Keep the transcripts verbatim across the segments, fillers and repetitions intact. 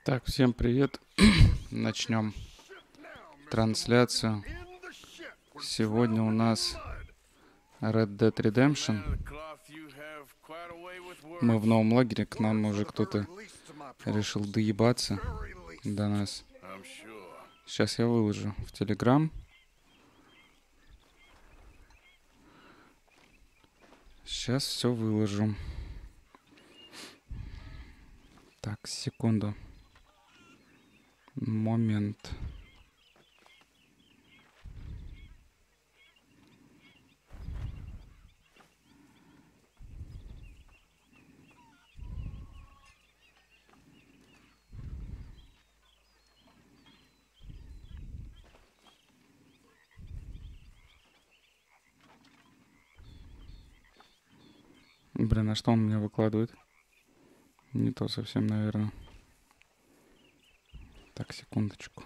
Так, всем привет. Начнем трансляцию. Сегодня у нас Red Dead Redemption. Мы в новом лагере, к нам уже кто-то решил доебаться до нас. Сейчас я выложу в Telegram. Сейчас все выложу. Так, секунду. Момент. Блин, а что он мне выкладывает? Не то совсем, наверное. Так, секундочку.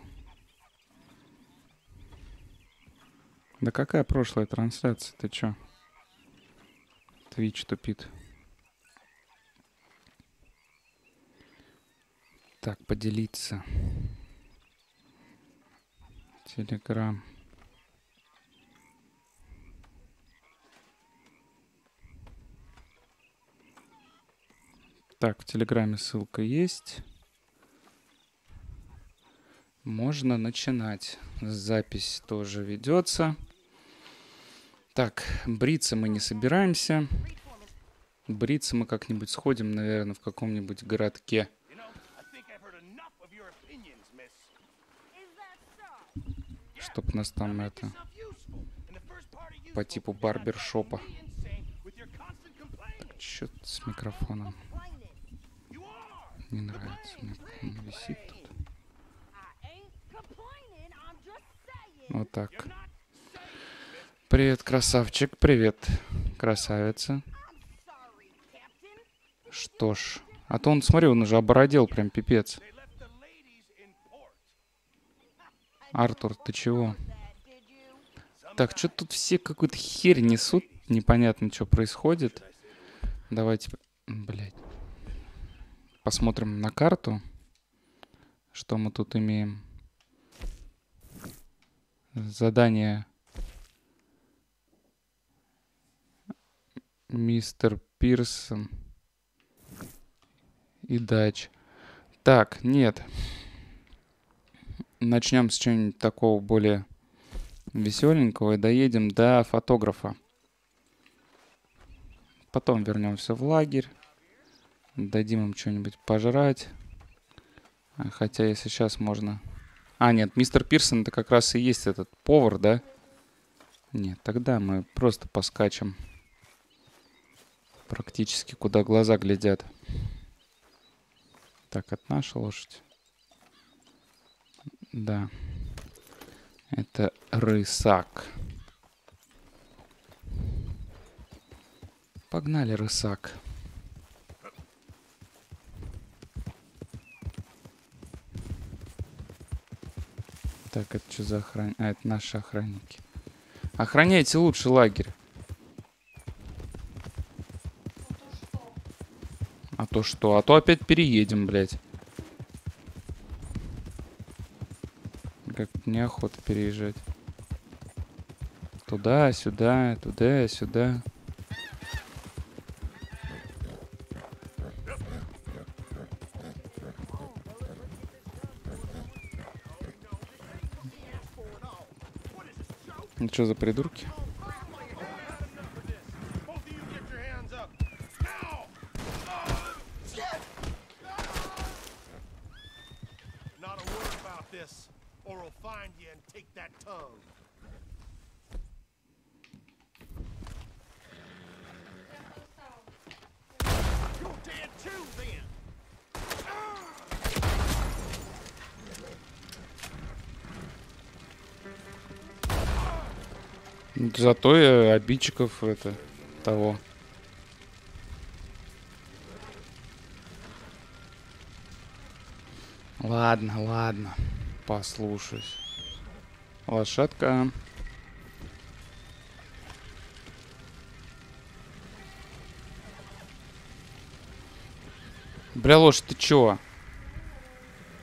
Да какая прошлая трансляция? Ты чё? Twitch тупит. Так, поделиться. Телеграм. Так, в Телеграме ссылка есть. Можно начинать. Запись тоже ведется. Так, бриться мы не собираемся. Бриться мы как-нибудь сходим, наверное, в каком-нибудь городке. Чтоб нас там это... По типу барбершопа. Так, чё с микрофоном? Не нравится. Он висит тут. Вот так. Привет, красавчик. Привет, красавица. Что ж. А то он, смотри, он уже обородел прям пипец. Артур, ты чего? Так, что тут все какую-то херь несут. Непонятно, что происходит. Давайте, блядь, посмотрим на карту. Что мы тут имеем? Задание. Мистер Пирсон. И дач. Так, нет. Начнем с чего-нибудь такого более веселенького и доедем до фотографа. Потом вернемся в лагерь. Дадим им что-нибудь пожрать. Хотя если сейчас можно... А, нет, мистер Пирсон это как раз и есть этот повар, да? Нет, тогда мы просто поскачем. Практически куда глаза глядят. Так, это наша лошадь. Да. Это рысак. Погнали, рысак. Так, это что за охран... А, это наши охранники. Охраняйте лучше лагерь. А то что? А то опять переедем, блядь. Как неохота переезжать. Туда, сюда, туда, сюда. Ну что за придурки? Зато и обидчиков это того. Ладно, ладно. Послушаюсь. Лошадка. Бля, лошадь, ты чё?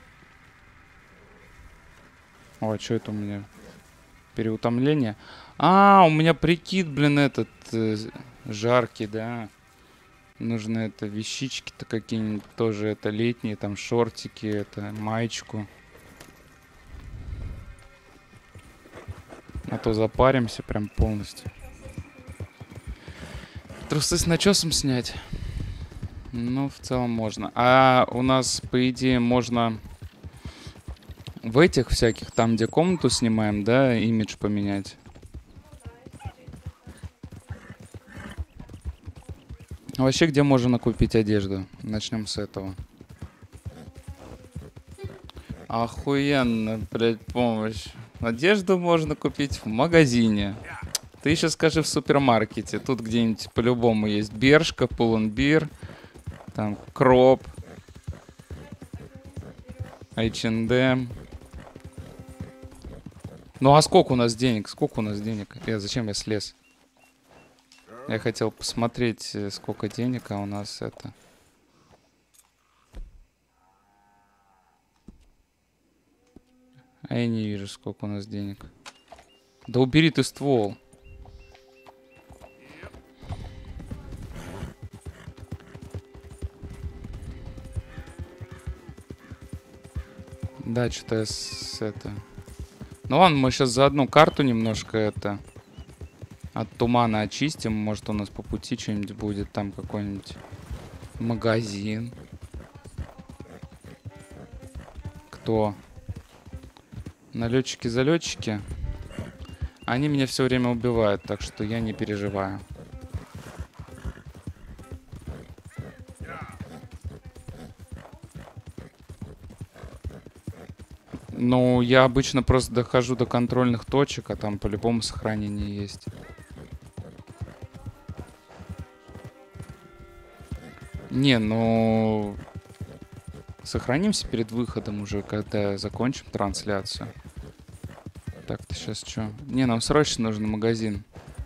О, а что это у меня? Переутомление. А, у меня прикид, блин, этот э, жаркий, да. Нужно это вещички-то какие-нибудь тоже, это летние, там шортики, это маечку. А то запаримся прям полностью. Трусы с начесом снять. Ну, в целом можно. А у нас, по идее, можно в этих всяких, там, где комнату снимаем, да, имидж поменять. А вообще, где можно купить одежду? Начнем с этого. Охуенно, блядь, помощь. Одежду можно купить в магазине. Ты еще скажи в супермаркете. Тут где-нибудь по-любому есть Бершка, Pull&Bear, там Кроп, эйч энд эм. Ну а сколько у нас денег? Сколько у нас денег? Я, зачем я слез? Я хотел посмотреть, сколько денег, а у нас это... А я не вижу, сколько у нас денег. Да убери ты ствол. Да, что-то я с это... Ну ладно, мы сейчас за одну карту немножко это... От тумана очистим. Может, у нас по пути что-нибудь будет. Там какой-нибудь магазин. Кто? Налетчики-залетчики. Они меня все время убивают, так что я не переживаю. Ну, я обычно просто дохожу до контрольных точек, а там по-любому сохранение есть. Не, ну... Сохранимся перед выходом уже, когда закончим трансляцию. Так-то сейчас что? Не, нам срочно нужен магазин.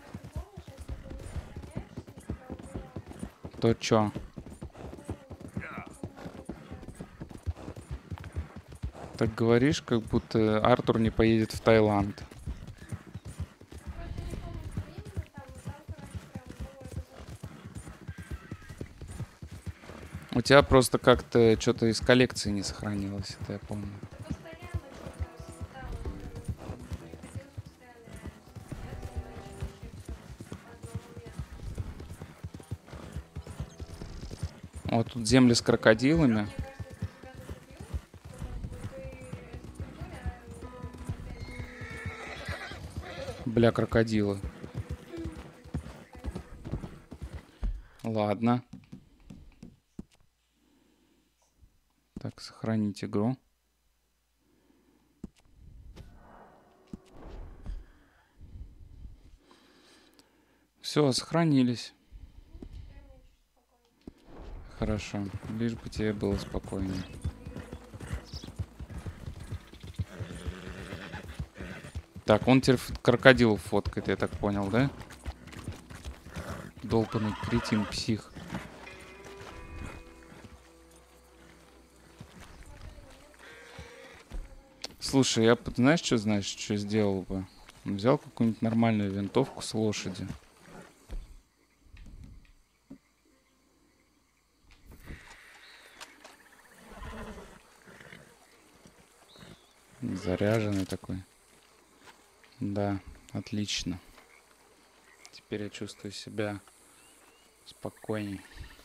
То чё? Так говоришь, как будто Артур не поедет в Таиланд. У тебя просто как-то что-то из коллекции не сохранилось, это я помню. Вот тут земли с крокодилами. Бля, крокодилы. Ладно. Так, сохранить игру. Все, сохранились. Хорошо. Лишь бы тебе было спокойнее. Так, он теперь крокодилов фоткает, я так понял, да? Долбаный кретин, псих. Слушай, я, знаешь, что, знаешь, что сделал бы? Взял какую-нибудь нормальную винтовку с лошади. Заряженный такой. Да, отлично. Теперь я чувствую себя спокойней.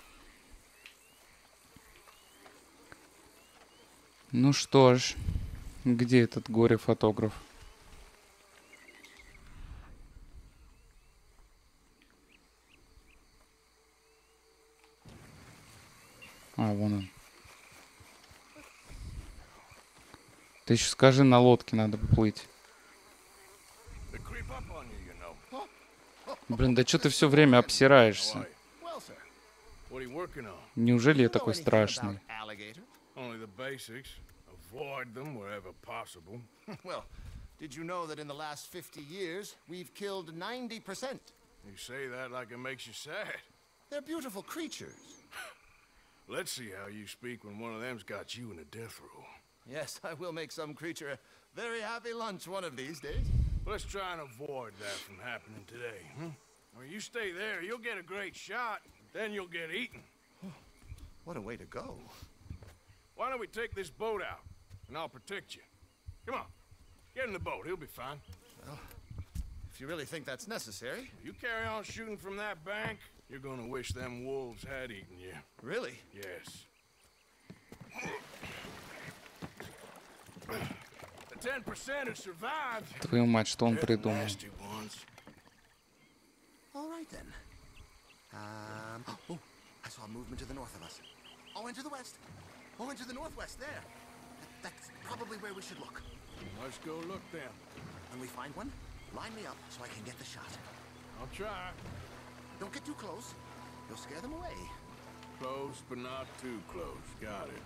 Ну что ж, где этот горе-фотограф? А, вон он. Ты еще скажи, на лодке надо плыть. Блин, да что ты все время обсираешься? Неужели я такой страшный? Did you know that in the last fifty years, we've killed ninety percent? You say that like it makes you sad. They're beautiful creatures. Let's see how you speak when one of them's got you in a death row. Yes, I will make some creature very happy lunch one of these days. Let's try and avoid that from happening today. Hmm? Well, you stay there, you'll get a great shot, then you'll get eaten. What a way to go. Why don't we take this boat out, and I'll protect you. Come on, get in the boat, he'll be fine. Well, if you really think that's necessary. You carry on shooting from that bank, you're gonna wish them wolves had eaten you. Really? Yes. The ten percent who survived, Твою мать, что он they're the придумал? nasty ones. All right then. Um. Oh, I saw movement to the north of us. Oh, and to the west. Oh, and to the northwest there. That's probably where we should look. Let's go look then. When we find one, line me up so I can get the shot. I'll try. Don't get too close. You'll scare them away. Close, but not too close. Got it.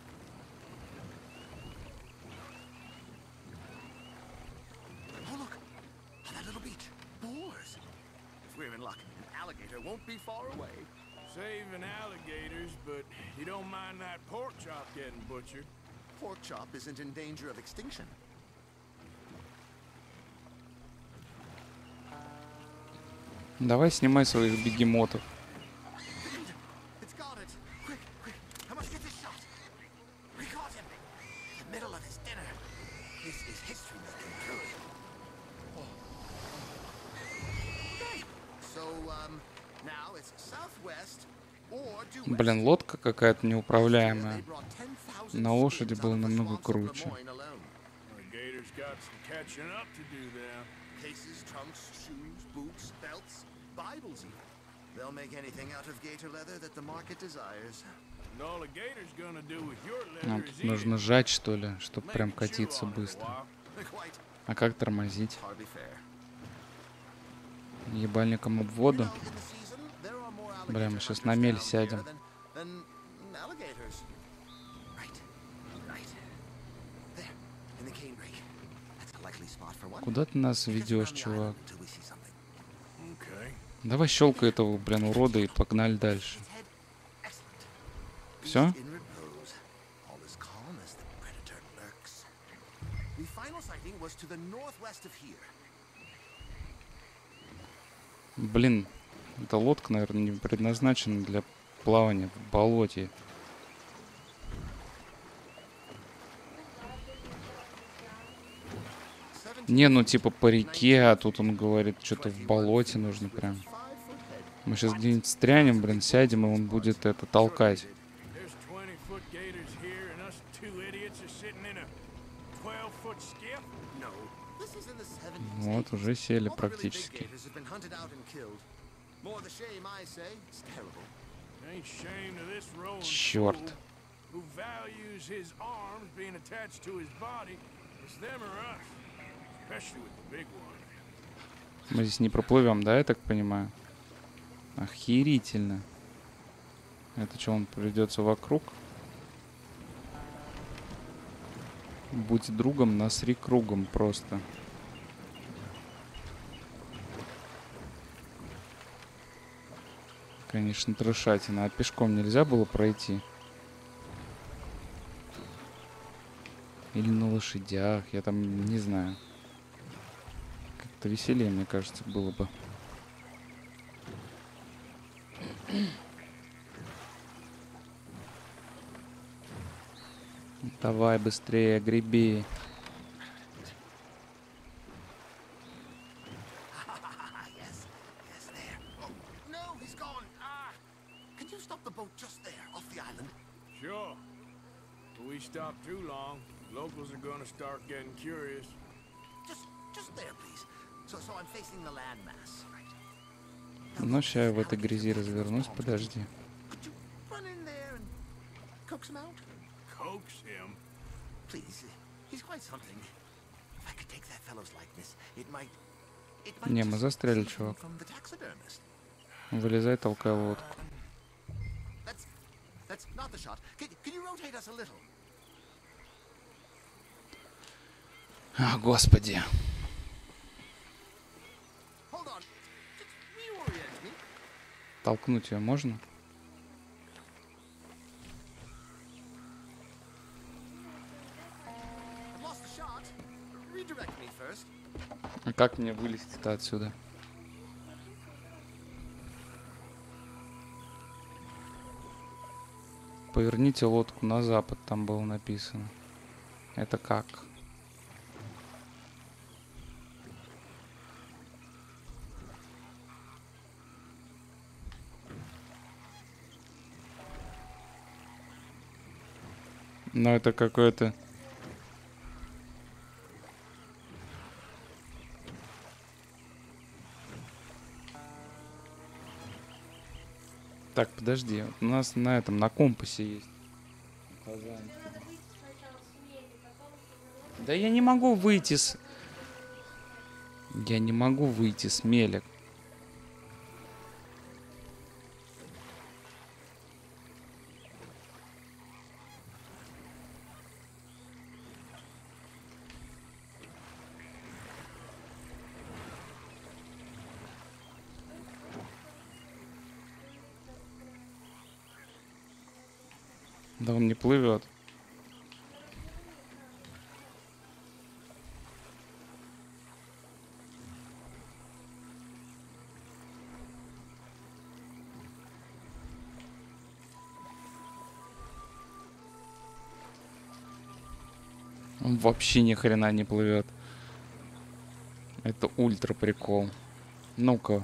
Oh, look. On that little beach. Boars. If we're in luck, an alligator won't be far away. Saving alligators, but you don't mind that pork chop getting butchered. Pork chop isn't in danger of extinction. Давай снимай своих бегемотов. It's got it. Quick, quick. I must get this shot. We caught him. In the middle of his dinner. This is history making good. Oh. Okay. So, um, now it's southwest or due west. Блин, лодка какая-то неуправляемая. They brought ten thousand На лошади skins было out of the намного swamps of круче. Lemoyne alone. The gators got some catching up to do there. Cases, trunks, shoes, boots, belts, Bibles even. They'll make anything out of gator leather that the market desires. And all the gator's gonna do with your Нам leather is тут eat нужно it. сжать, что ли, чтобы Make прям it chew катиться on it a быстро. while. Quite А как тормозить? hardly fair. Ебальником об You воду? know, in the season, there are more Бля, мы alligator сейчас hunters на мель down сядем. here than- than alligators. Right, right. There, in the cane brake. That's a likely spot for one. Куда ты нас Take us ведешь, around the чувак? island until we see something. Okay. Давай щелкай этого, блин, урода и погнали дальше. Its head, excellent. Всё? Beast in repose. All is calm as the predator lurks. The final sighting was to the northwest of here. Блин, эта лодка, наверное, не предназначена для плавания в болоте. Не, ну типа по реке, а тут он говорит, что-то в болоте нужно прям. Five foot head. Мы сейчас где-нибудь стрянем, блин, сядем, и он будет это толкать. There's twenty-foot gators here, and us two idiots are sitting in a twelve-foot skiff. No, this is in the seventies. Вот, уже сели All the really big практически. gators have been hunted out and killed. More the shame, I say. It's terrible. Ain't shame to this rolling Чёрт. fool who values his arms being attached to his body. It's them or us, especially with the big one. Мы здесь не проплывем, да, я так понимаю? Охерительно. Это что, он придется вокруг? Будь другом, насри кругом просто. Конечно, трешатина. А пешком нельзя было пройти? Или на лошадях? Я там не знаю. Как-то веселее, мне кажется, было бы. Давай быстрее, греби. yes, yes, there. Oh, no, he's gone. Ah! Can you stop the boat just there, off the island? Sure. If we stop too long, locals are gonna start getting curious. Just, just there, please. So, so I'm facing the landmass, right? Ну, сейчас я в этой грязи развернусь, подожди. Could you run in there and coax him out? Coax him. Please, he's quite something. If I could take that fellow's likeness, it might, it might Не, мы just застряли, save him чувак. from the taxidermist. Вылезай, толкай лодку. That's, that's not the shot. Can, can you rotate us a little? А, господи. Hold on. Just reorient me. Толкнуть ее можно? I've lost the shot. redirect me first? А как мне вылезти-то отсюда? Поверните лодку на запад, там было написано. Это как? Но это какое-то... Так, подожди. У нас на этом, на компасе есть указание. Да я не могу выйти с... Я не могу выйти с мелек. Да он не плывет. Он вообще ни хрена не плывет. Это ультра прикол. Ну-ка.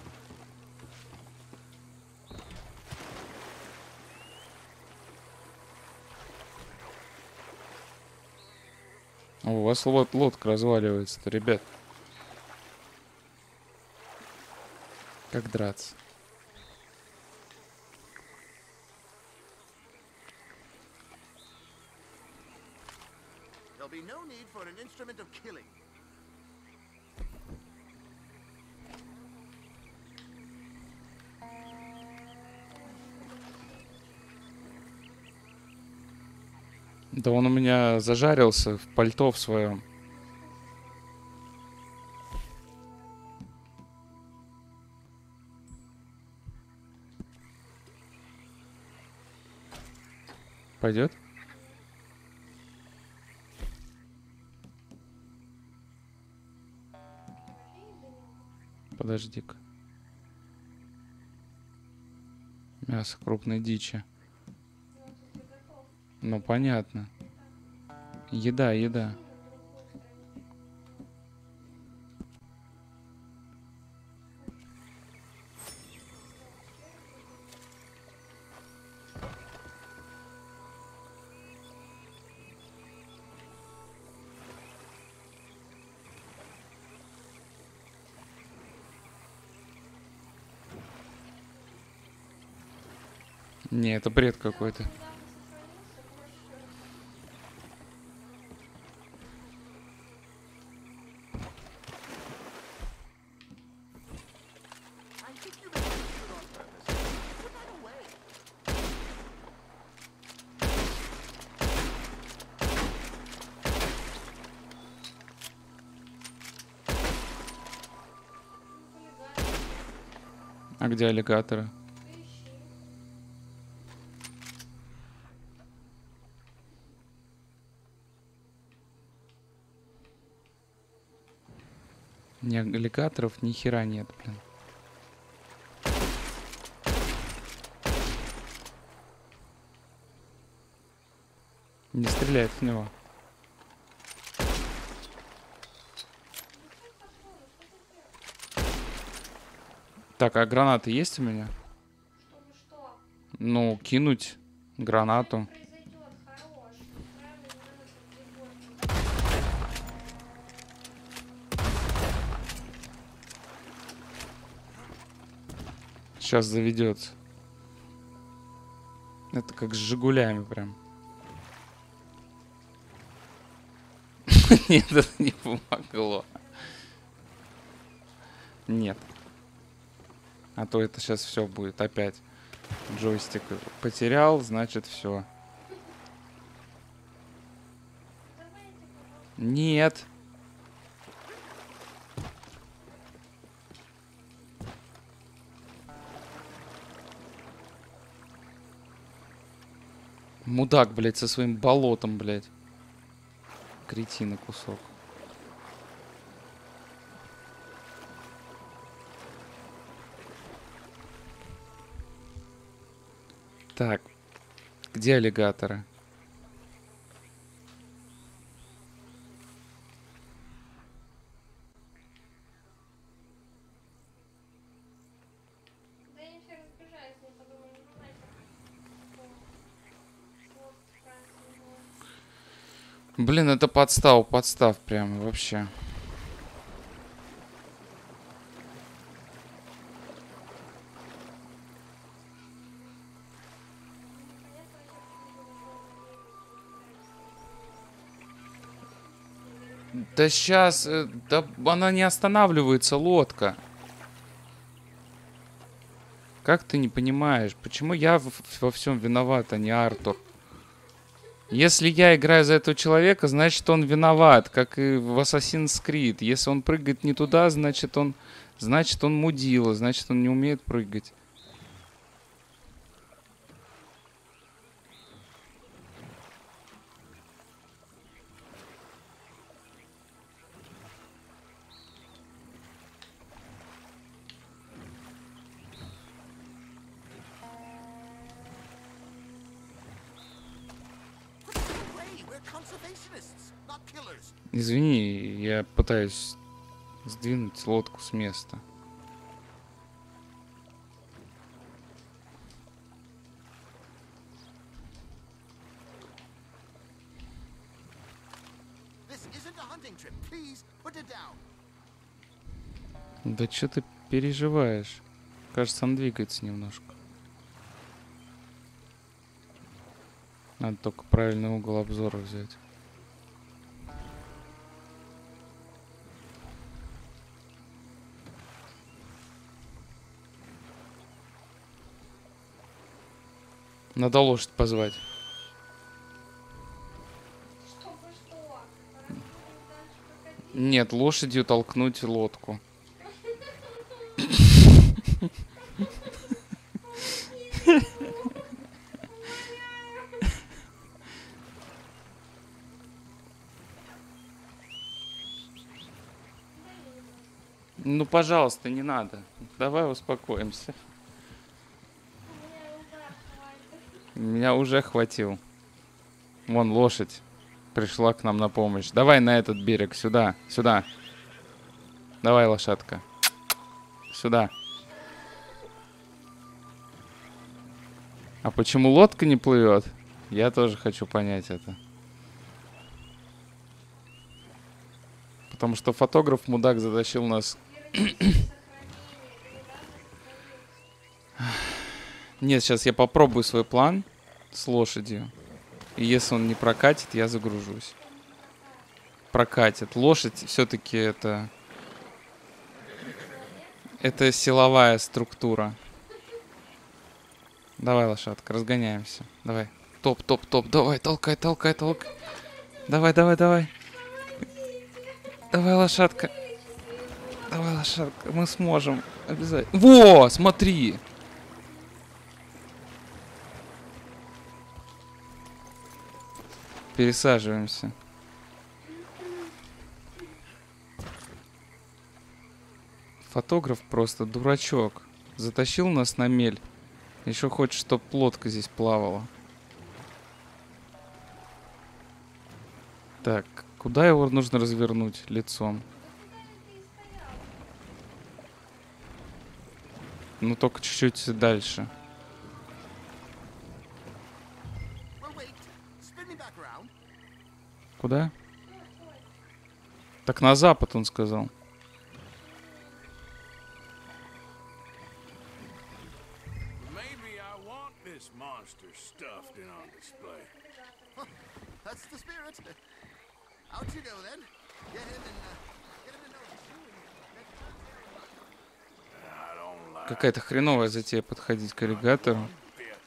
У вас лод лодка разваливается-то, ребят. Как драться? There'll be no need for an instrument of killing. Да он у меня зажарился в пальто в своем. Пойдет? Подожди-ка. Мясо крупной дичи. Ну, понятно. Еда, еда. Не, это бред какой-то. I think you may have used it on purpose. Put that away. А где аллигаторы? Ни аллигаторов, ни хера нет, блин. Не стреляет в него. Так, а гранаты есть у меня? Чтобы что? Ну, кинуть гранату. Произойдет, хорош. Правильно, не надо так. Сейчас заведется. Это как с Жигулями прям. Нет, это не помогло. Нет. А то это сейчас все будет опять. Джойстик потерял, значит все. Нет. Мудак, блядь, со своим болотом, блядь. Кретина кусок. Так, где аллигаторы? Да они все разбежались, я подумала, ну знаете, вот правильно. Блин, это подстав, подстав прямо вообще. Да сейчас, да она не останавливается, лодка. Как ты не понимаешь, почему я в- во всем виноват, а не Артур? Если я играю за этого человека, значит он виноват, как и в Assassin's Creed. Если он прыгает не туда, значит он, значит он мудила, значит он не умеет прыгать. Way, we're conservationists, not killers. Извини, я пытаюсь сдвинуть лодку с места. This isn't a hunting trip. Please put it down. Да что ты переживаешь? Кажется, он двигается немножко. Надо только правильный угол обзора взять. Надо лошадь позвать. Чтобы что? Разве дальше проходить? Нет, лошадью толкнуть лодку. Ну, пожалуйста, не надо. Давай успокоимся. Меня удар хватит. Меня уже хватил. Вон лошадь пришла к нам на помощь. Давай на этот берег, сюда, сюда. Давай, лошадка. Сюда. А почему лодка не плывет? Я тоже хочу понять это. Потому что фотограф-мудак затащил нас. Нет, сейчас я попробую свой план с лошадью. И если он не прокатит, я загружусь. Прокатит. Лошадь все-таки это... Это силовая структура. Давай, лошадка, разгоняемся. Давай. Топ, топ, топ. Давай, толкай, толкай, толкай. Давай, давай, давай. Давай, лошадка. Давай, лошадка. Мы сможем. Обязательно. Во, смотри. Пересаживаемся. Фотограф просто дурачок. Затащил нас на мель. Еще хочет, чтоб лодка здесь плавала. Так, куда его нужно развернуть лицом? Ну, только чуть-чуть дальше. Well, wait. Spin me back around. Куда? Так на запад, он сказал. Maybe I want this monster stuffed and on display. That's the spirit. Out you go then. Get him and uh, get him to know he's you and I don't like Какая-то хреновая затея подходить к аллигатору. it.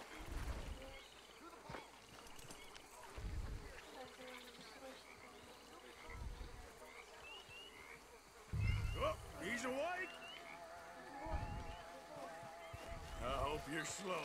Oh, he's awake. I hope you're slow.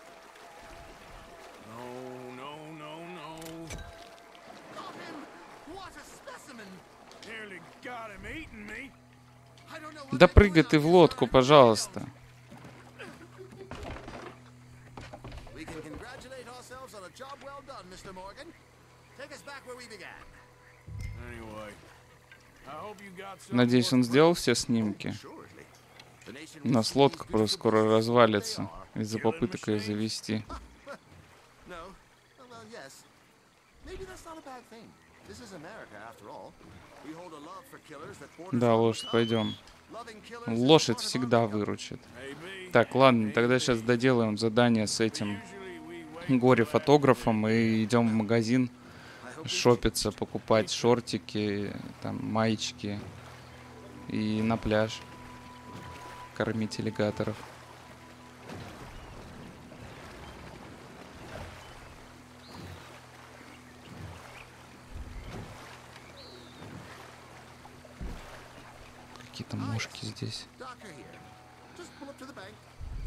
No, no, no, no. got him. What a specimen. Nearly got him eating me. I don't know what Да they're прыгай doing ты out в here, лодку, son. пожалуйста. We can congratulate ourselves on a job well done, Mister Morgan. Take us back where we began. Anyway, I hope you got some Надеюсь, он more сделал все снимки. Assuredly. The nation У нас лодка просто скоро развалится из-за Killing попыток ее machines. завести. No. Oh, well, yes. Maybe that's not a bad thing. This is America, after all. We hold a love for killers that borders Да, on лошадь, becoming. пойдем. Loving killers is Лошадь part of our всегда makeup. выручит. Maybe, Так, ладно, тогда maybe. сейчас доделаем задание с этим Usually we wait горе-фотографом и идем в магазин I hope we шопиться, покупать шортики, там, маечки и на пляж кормить аллигаторов. Какие-то мушки здесь. Doctor here. Just pull up to the bank.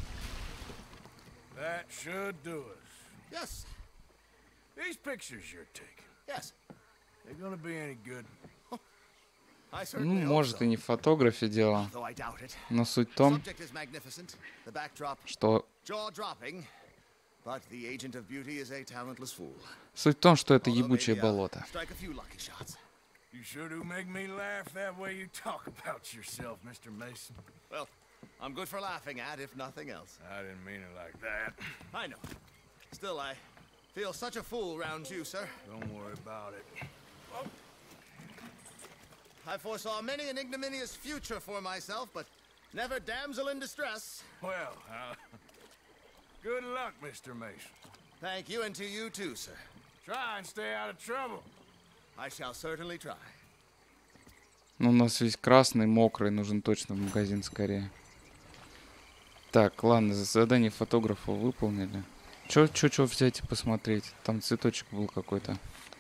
That should do us. Yes. These pictures you're taking, Yes. they gonna be any good? I Ну, certainly hope может, so. и не в фотографе дело, Though I doubt it. но суть в том, Subject is magnificent. The backdrop что jaw-dropping. But the agent of beauty is a talentless fool. суть в том, что это Although ебучее maybe I'll болото. Strike a few lucky shots. You sure do make me laugh that way you talk about yourself, Mister Mason. Well, I'm good for laughing at, if nothing else. I didn't mean it like that. I know. Still, I feel such a fool round you, sir. Don't worry about it. I foresaw many an ignominious future for myself, but never damsel in distress. Well, uh, good luck, Mister Mason. Thank you, and to you too, sir. Try and stay out of trouble. I shall certainly try. Ну, у нас весь красный, мокрый, нужен точно в магазин скорее. Так, ладно, задание фотографа выполнили. Чё, чё, чё взять и посмотреть? Там цветочек был какой-то.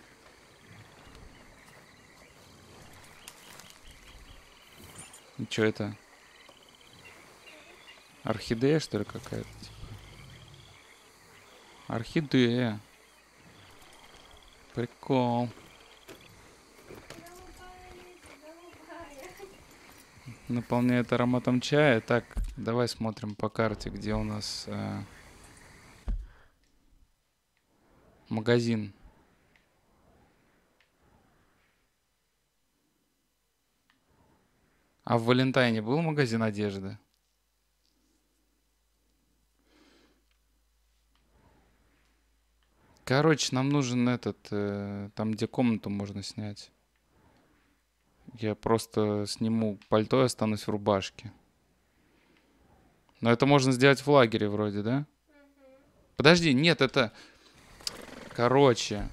И чё это? Орхидея, что ли, какая-то? Орхидея. Прикол. Наполняет ароматом чая. Так, давай смотрим по карте, где у нас э, магазин. А в Валентайне был магазин одежды? Короче, нам нужен этот, э, там, где комнату можно снять. Я просто сниму пальто и останусь в рубашке. Но это можно сделать в лагере вроде, да? Подожди, нет, это... Короче.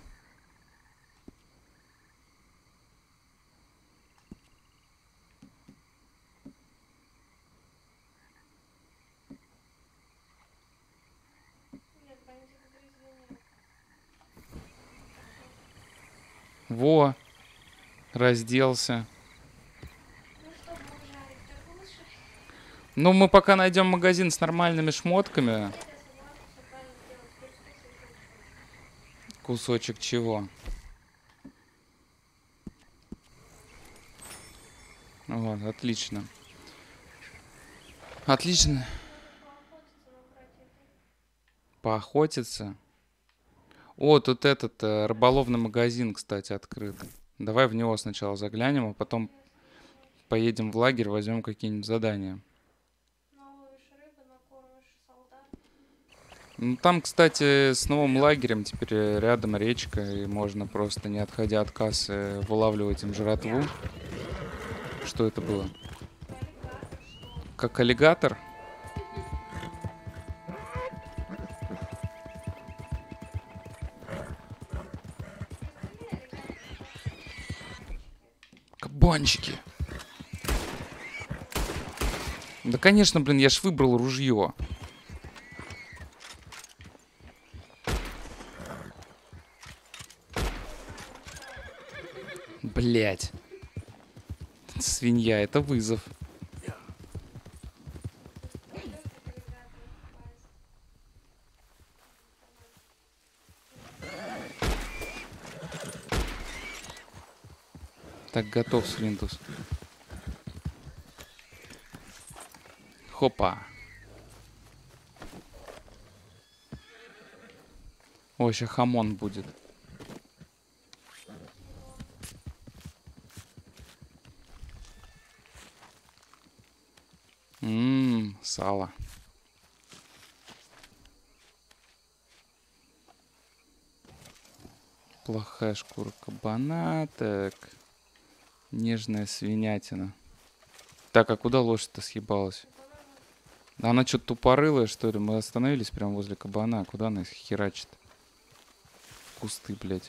Нет, бандит грызли нет. Во. Разделся. Ну что, жарить так лучше? Ну, мы пока найдем магазин с нормальными шмотками. Я согласна, все правильно сделать. Теперь Кусочек кусочек. чего? Вот, отлично. Отлично. Поохотиться Поохотиться. на братьев. О, тут этот э, рыболовный магазин, кстати, открыт. Давай в него сначала заглянем, а потом поедем в лагерь, возьмем какие-нибудь задания. Наловишь рыбы, накормишь солдат. Ну, там, кстати, с новым лагерем теперь э, рядом речка, и можно просто, не отходя от кассы, вылавливать им жратву. Что это было? Аллигатор, что? Как аллигатор? Кабанчики. Да, конечно, блин, я ж выбрал ружье. Блять. Свинья, это вызов. Так, готов, Слинтус. Хопа. О, сейчас хамон будет. Ммм, сало. Плохая шкура кабана, так. Нежная свинятина. Так, а куда лошадь-то съебалась? Да она что-то тупорылая, что ли? Мы остановились прямо возле кабана. Куда она их херачит? В кусты, блядь.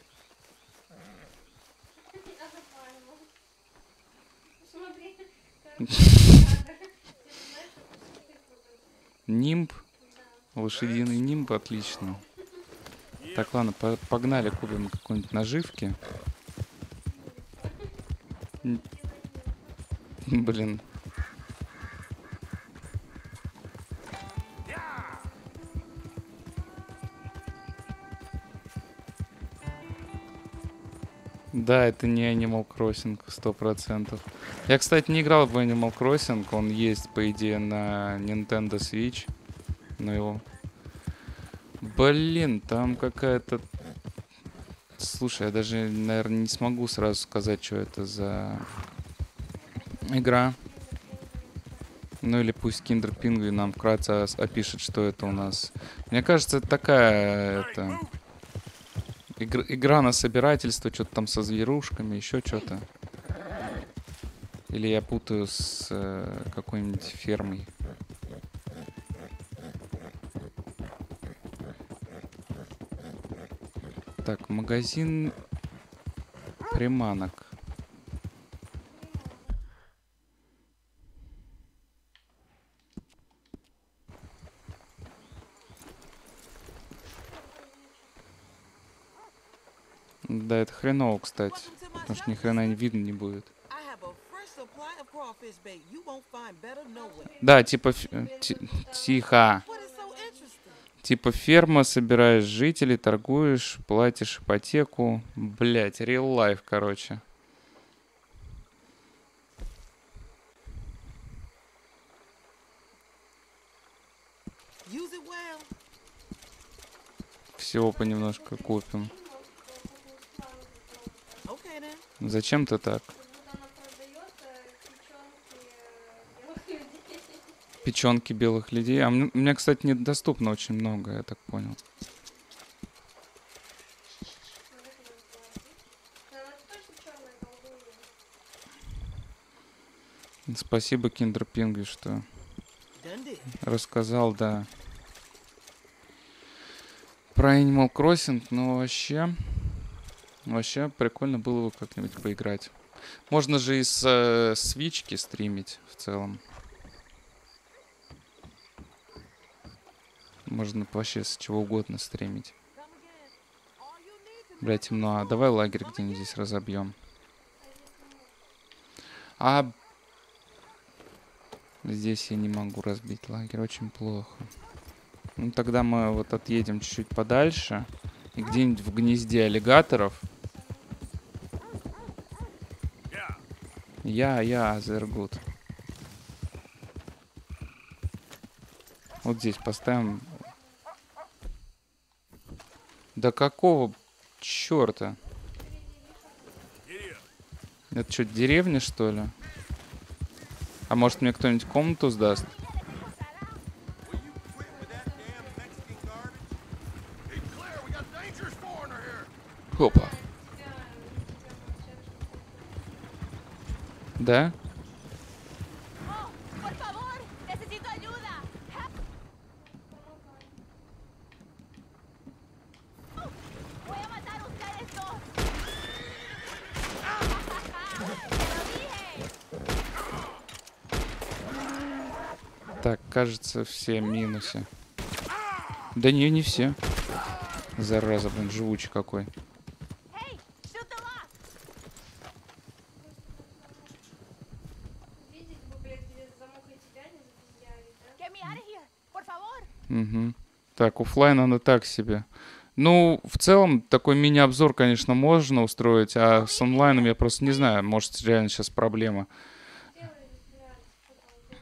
Смотри, как кадр. Типа, знаешь, как ты круто. Нимб. Да. Лошадиный нимб, отлично. Так, ладно, по- погнали, купим какой-нибудь наживки. М, Блин. Да, это не Animal Crossing, сто процентов. Я, кстати, не играл в Animal Crossing. Он есть, по идее, на Nintendo Switch. Но его... Блин, там какая-то... Слушай, я даже, наверное, не смогу сразу сказать, что это за игра. Ну или пусть Kinder Penguin нам вкратце ос- опишет, что это у нас. Мне кажется, это такая... Это... игр- игра на собирательство, что-то там со зверушками, еще что-то. Или я путаю с э, какой-нибудь фермой. Так, магазин приманок. Да, это хреново, кстати. Потому что ни хрена не видно не будет. Да, типа... ф- э, ти- Тихо. Типа ферма, собираешь жителей, торгуешь, платишь ипотеку. Блять, real life, короче. Всего понемножку купим. Зачем ты так? Как будто она продает э, печенки э, белых людей. Печенки белых людей. А мне, мне, кстати, недоступно очень много, я так понял. Смотри, как она платит. Но она точно черная колдунья. Спасибо, Киндер Пингви, что рассказал, да. Про Animal Crossing, но вообще... Вообще прикольно было бы как-нибудь поиграть. Можно же и с э, свички стримить в целом. Можно вообще с чего угодно стримить. Бля, темно. А давай лагерь где-нибудь здесь разобьем. А здесь я не могу разбить лагерь. Очень плохо. Ну тогда мы вот отъедем чуть-чуть подальше. И где-нибудь в гнезде аллигаторов. Я, я, Азергут. Вот здесь поставим. Да какого черта? Это что, деревня, что ли? А может мне кто-нибудь комнату сдаст? Хопа. Да? Por favor, necesito ayuda. Voy a matar a ustedes dos. Te lo dije. Так, кажется, все минусы. Да не, не все. Зараза, блин, живучий какой. Hey, shoot the lock. Видеть бы, блядь, где замок и тебя не запиздяли, да? Get me out of here. Por favor. Угу. Так, оффлайн она так себе. Ну, в целом, такой мини-обзор, конечно, можно устроить, а с онлайном я просто не знаю, может, реально сейчас проблема. Делай взгляд, что там у тебя.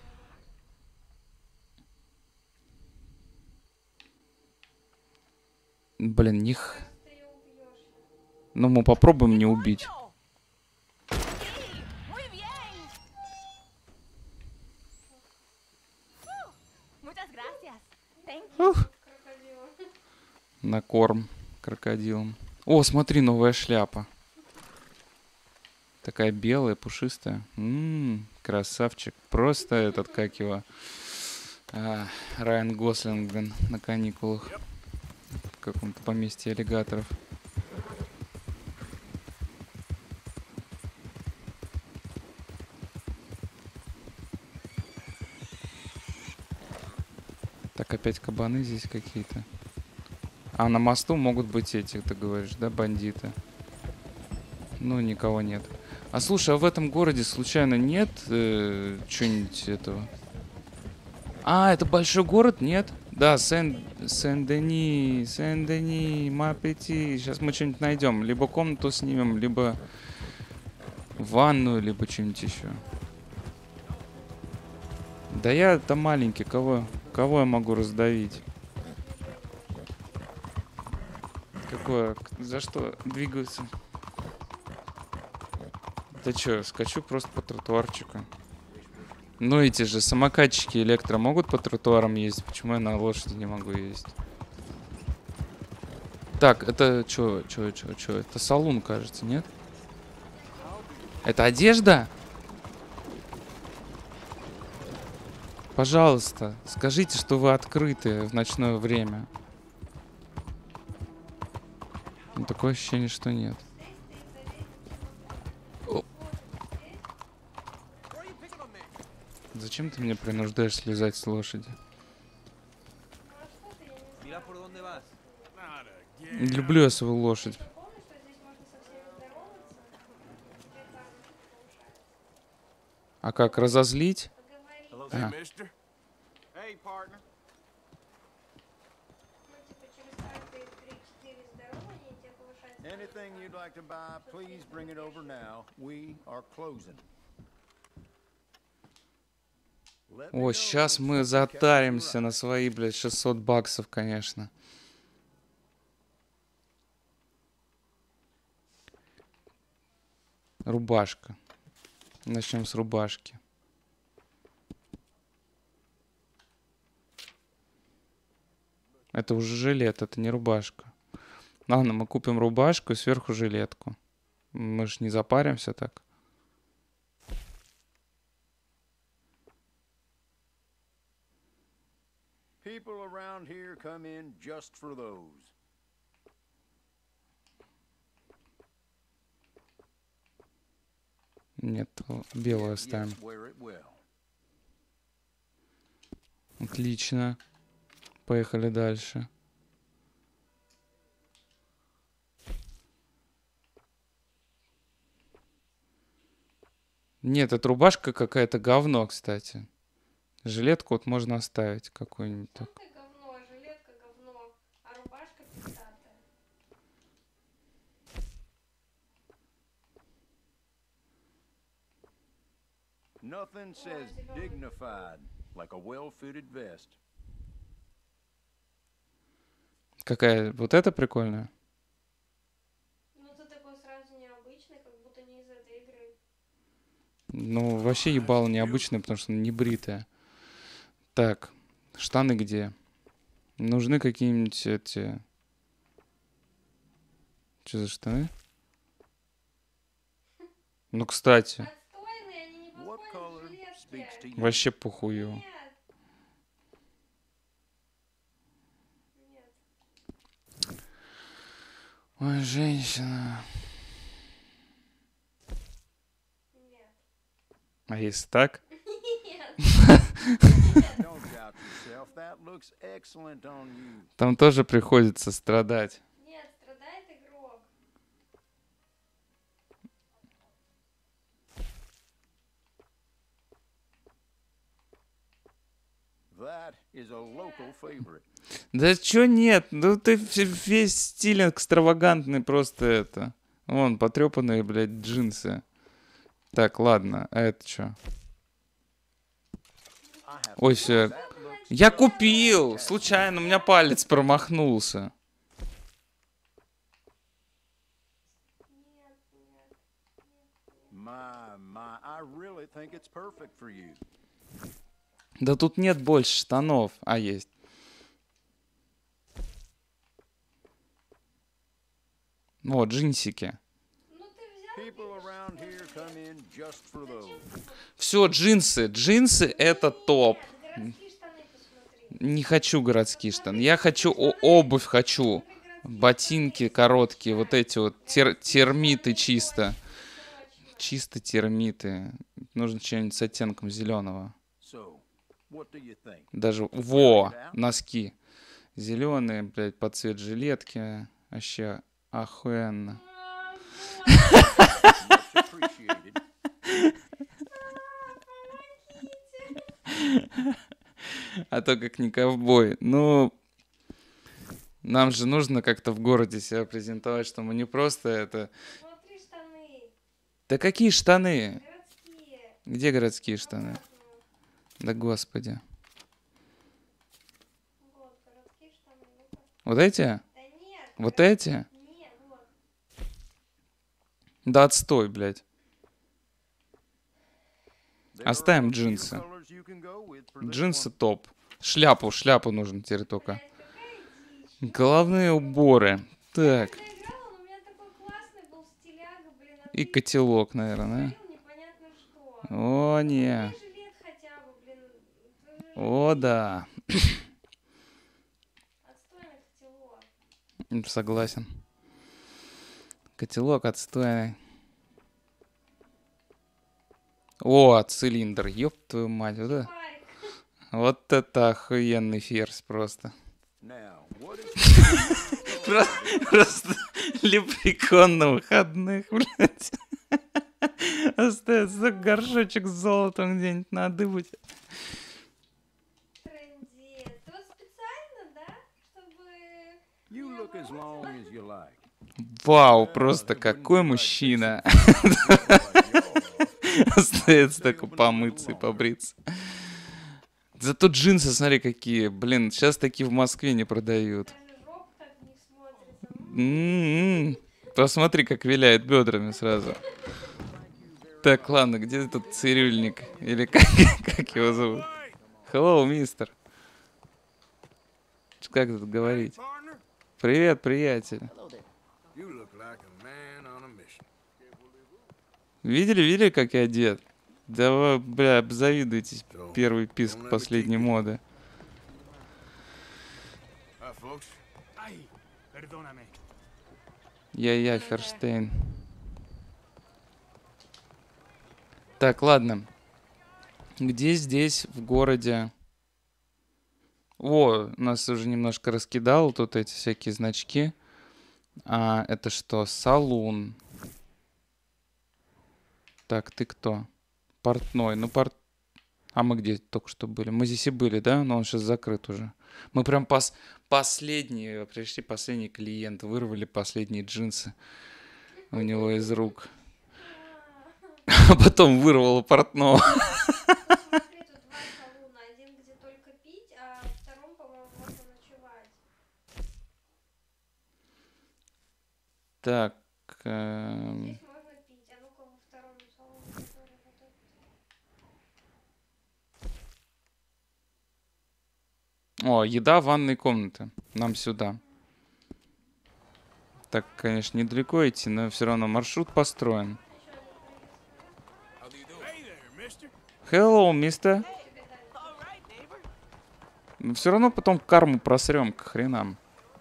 Блин, них... Ты ее убьешь. Ну, мы попробуем не убить. Sí, muy bien. Uh, muchas gracias. Thank you. Ух, Крокодила. на корм крокодилам. О, смотри, новая шляпа. Такая белая, пушистая. М, красавчик. Просто этот, как его... а, Райан Гослинг, блин, на каникулах. В каком-то поместье аллигаторов. Так, опять кабаны здесь какие-то. А на мосту могут быть эти, ты говоришь, да, бандиты? Ну, никого нет. А слушай, а в этом городе случайно нет э, чего-нибудь этого? А, это большой город, нет? Да, Сен... Сен-Дени, Сен-Дени, Мапети. Сейчас мы что-нибудь найдем. Либо комнату снимем, либо ванную, либо что-нибудь еще. Да я-то маленький, кого, кого я могу раздавить? Какое? За что двигаются? Да чё, скачу просто по тротуарчику. Ну эти же самокатчики электро могут по тротуарам ездить? Почему я на лошади не могу ездить? Так, это чё, чё, чё, чё? Это салун, кажется, нет? Это одежда? Пожалуйста, скажите, что вы открыты в ночное время. Ну, такое ощущение, что нет. О. Зачем ты меня принуждаешь слезать с лошади? Not again. Люблю я свою лошадь. Помнишь, что здесь можно со всеми здороваться? Это А как, разозлить? поговорить. Hey, А. mister. Hey, partner. Ну, типа, через каждые три-четыре здорования тебе повышается. Anything you'd like to buy, please bring it over now. We are closing. Let me О, know сейчас when мы something catches your затаримся eye. на свои, блядь, шестьсот баксов, конечно. Рубашка. Начнем с рубашки. Это уже жилет, это не рубашка. Ладно, мы купим рубашку и сверху жилетку. Мы ж не запаримся так. People around here come in just for those. Нет, белую Yes, оставим. yes, wear it well. Отлично. Поехали дальше. Нет, это рубашка какая-то говно, кстати. Жилетку вот можно оставить какую-нибудь Ну так. ты говно, жилетка говно, а рубашка пиздатая. Nothing says dignified like a well-fitted vest. Какая? Вот эта прикольная? Ну ты такой сразу необычный, как будто не из этой игры. Ну, вообще ебало необычная, потому что не бритая. Так, штаны где? Нужны какие-нибудь эти... Что за штаны? Ну, кстати, Отстойные, они не What подходят color в speaks to жилетке. you? вообще похую. Нет. Нет. Ой, женщина. Нет. А если так? Нет. Don't doubt yourself. That looks excellent on you. Там тоже приходится страдать. Нет, страдает игрок. That is a local favorite. Да чё нет? Ну ты вс- весь стиль экстравагантный просто это. Вон, потрепанные, блядь, джинсы. Так, ладно, а это чё? I have Ой, все. that looks Я купил! Случайно, у меня палец промахнулся. My, my, I really think it's perfect for you. Да тут нет больше штанов. А, есть. Вот, джинсики. Ну ты взял, People around here come in just for those. Все, джинсы. Джинсы это топ. нет, городские штаны посмотри. Не хочу городские штаны. Я хочу о- обувь хочу. Ботинки короткие. Вот эти вот тер- термиты чисто. Чисто термиты. Нужно что-нибудь с оттенком зеленого. So, what do you think? Даже во, носки. Зеленые, блядь, под цвет жилетки. Вообще охуенно. Much appreciated. А то как не ковбой. Ну, нам же нужно как-то в городе себя презентовать, что мы не просто это... Смотри штаны. Да какие штаны? Городские. Где городские штаны? Да господи. Вот, городские штаны. Ну-ка. Вот эти? Да нет. Вот город- эти? Нет, вот. Да отстой, блядь. There Оставим are a few джинсы. colors you can go with for this Джинсы one. топ. Шляпу, шляпу нужно теперь только. Блядь, какая дичь. Головные уборы. Так. Когда играл, он у меня такой классный был стиляга, блин. А И ты котелок, наверное, говорил непонятно что. да? О, не. Дай жилет хотя бы, блин. Ты же О, да. отстойный котелок. Согласен. Котелок отстойный. О, цилиндр. Ёб твою мать. Вот это, Парик. вот это охуенный ферзь просто. Now, what is Про- Просто лепрекон на выходных, блядь. Остается горшочек с золотом где-нибудь надыбать. Трындец. Ты вот специально, да? Чтобы... you look as long as you like. Вау, просто какой мужчина. Остается только помыться и побриться. Зато джинсы, смотри, какие. Блин, сейчас такие в Москве не продают. Даже жопа так не смотрится. М-м-м. Посмотри, как виляет бедрами сразу. Так, ладно, где этот цирюльник? Или как, как его зовут? Hello, мистер. Как тут говорить? Partner, Привет, приятель. you look like a man on a mission. Видели, видели, как я одет? Да вы, бля, обзавидуйтесь. Первый писк последней моды. Hi, folks. Ay, perdóname. Я-я, Ферштейн. Так, ладно. Где здесь в городе? О, нас уже немножко раскидал тут эти всякие значки. А, это что? Салун. Так, ты кто? Портной. Ну, порт... А мы где только что были? Мы здесь и были, да? Но он сейчас закрыт уже. Мы прям пос... последние, пришли, последний клиент. Вырвали последние джинсы у него из рук. А потом вырвало портного. Смотри, тут два салуна. Один, где только пить, а в втором, по-моему, можно ночевать. Так. эм, Здесь можно пить. А ну-ка во втором салоне, который вот этот. О, еда в ванной комнаты. Нам сюда. Так, конечно, недалеко идти, но все равно маршрут построен. Hey there, mister. Hello, мистер. Но все равно потом карму просрем к хренам.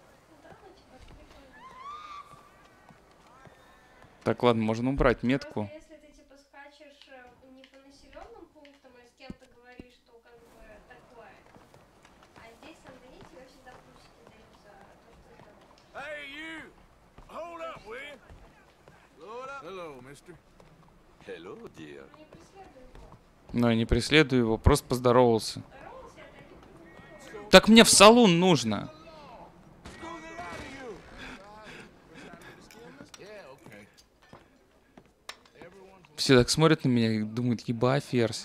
Так, ладно, можно убрать метку. Просто если ты типа скачешь э, не по населенным пунктам, а с кем ты говоришь, то как бы такое. А здесь в Сан-Дени тебе всегда плюсики дают за то, что это... Hey, you. Hold up, will you? Hello, mister. hello, dear? Не преследуй его. Но я не преследую его, просто поздоровался. Здоровался, это не Так мне в салон нужно. Yeah, okay. Все так смотрят на меня и думают, еба, ферзь.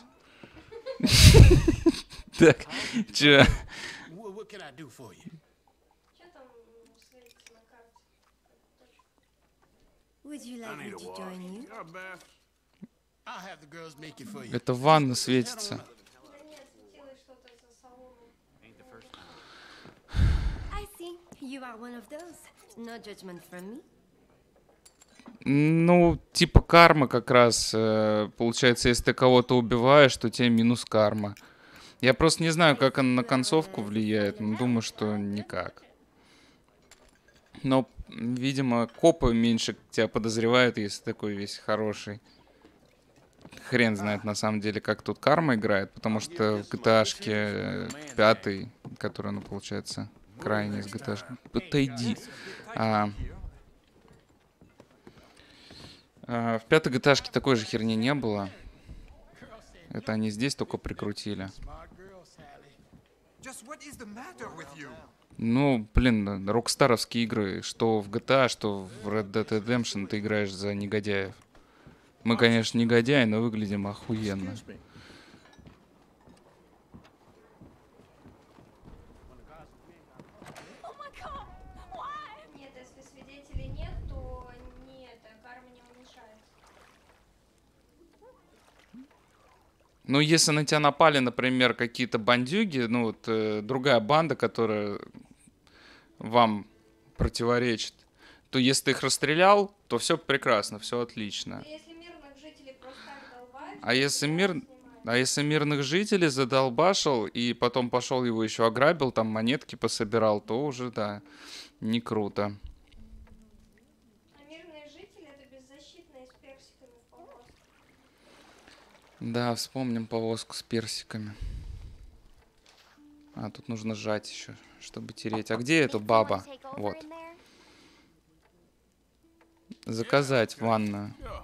Так, чё? What, what can I do for you? Что там светится на карте? Would you I like me need a to wash. join you? Got a bath? I'll have the girls make it for you. Это ванна светится. Да нет, светилось что-то за салоном. I see. You are one of those. No judgment from me. Ну, типа карма как раз. э, Получается, если ты кого-то убиваешь, то тебе минус карма. Я просто не знаю, как она на концовку влияет, но думаю, что никак. Но, видимо, копы меньше тебя подозревают, если такой весь хороший. Хрен знает на самом деле, как тут карма играет, потому что в джи ти эй-шке пятый, который, ну, получается, крайний из джи ти эй-шки. Отойди. А, а, в пятой джи ти эй-шке такой же херни не было. Это они здесь только прикрутили. Just what is the matter with you? Ну, блин, рокстаровские игры, что в джи ти эй, что в Red Dead Redemption ты играешь за негодяев. Мы, конечно, негодяи, но выглядим охуенно. Excuse me. Oh my god! Why? Нет, если свидетелей нет, то нет, карма не уменьшается. Ну, если на тебя напали, например, какие-то бандюги, ну, вот э, другая банда, которая вам противоречит, то если ты их расстрелял, то все прекрасно, все отлично. Да если мирных жителей просто так долбают, А то если сериал мир... снимают. А если мирных жителей задолбашил и потом пошел его еще ограбил, там монетки пособирал, то уже, да, не круто. А мирные жители это беззащитные с персиками в повозке. Да, вспомним повозку с персиками. А, тут нужно сжать еще, чтобы тереть. А где эта баба? Вот. Заказать ванную. Yeah.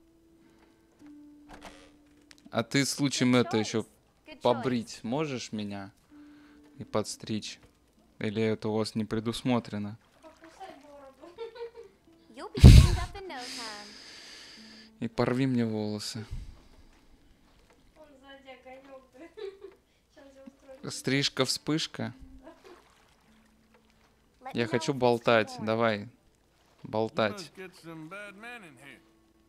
А ты случаем это еще Good choice. побрить можешь меня? И подстричь? Или это у вас не предусмотрено? Покусать бороду. You'll be cleaned up in no time. И порви мне волосы. Он сзади огонек, да. Сейчас я устрою. Стрижка-вспышка. Let Я me know хочу if it's болтать. too warm. Давай. You Болтать. must get some bad men in here.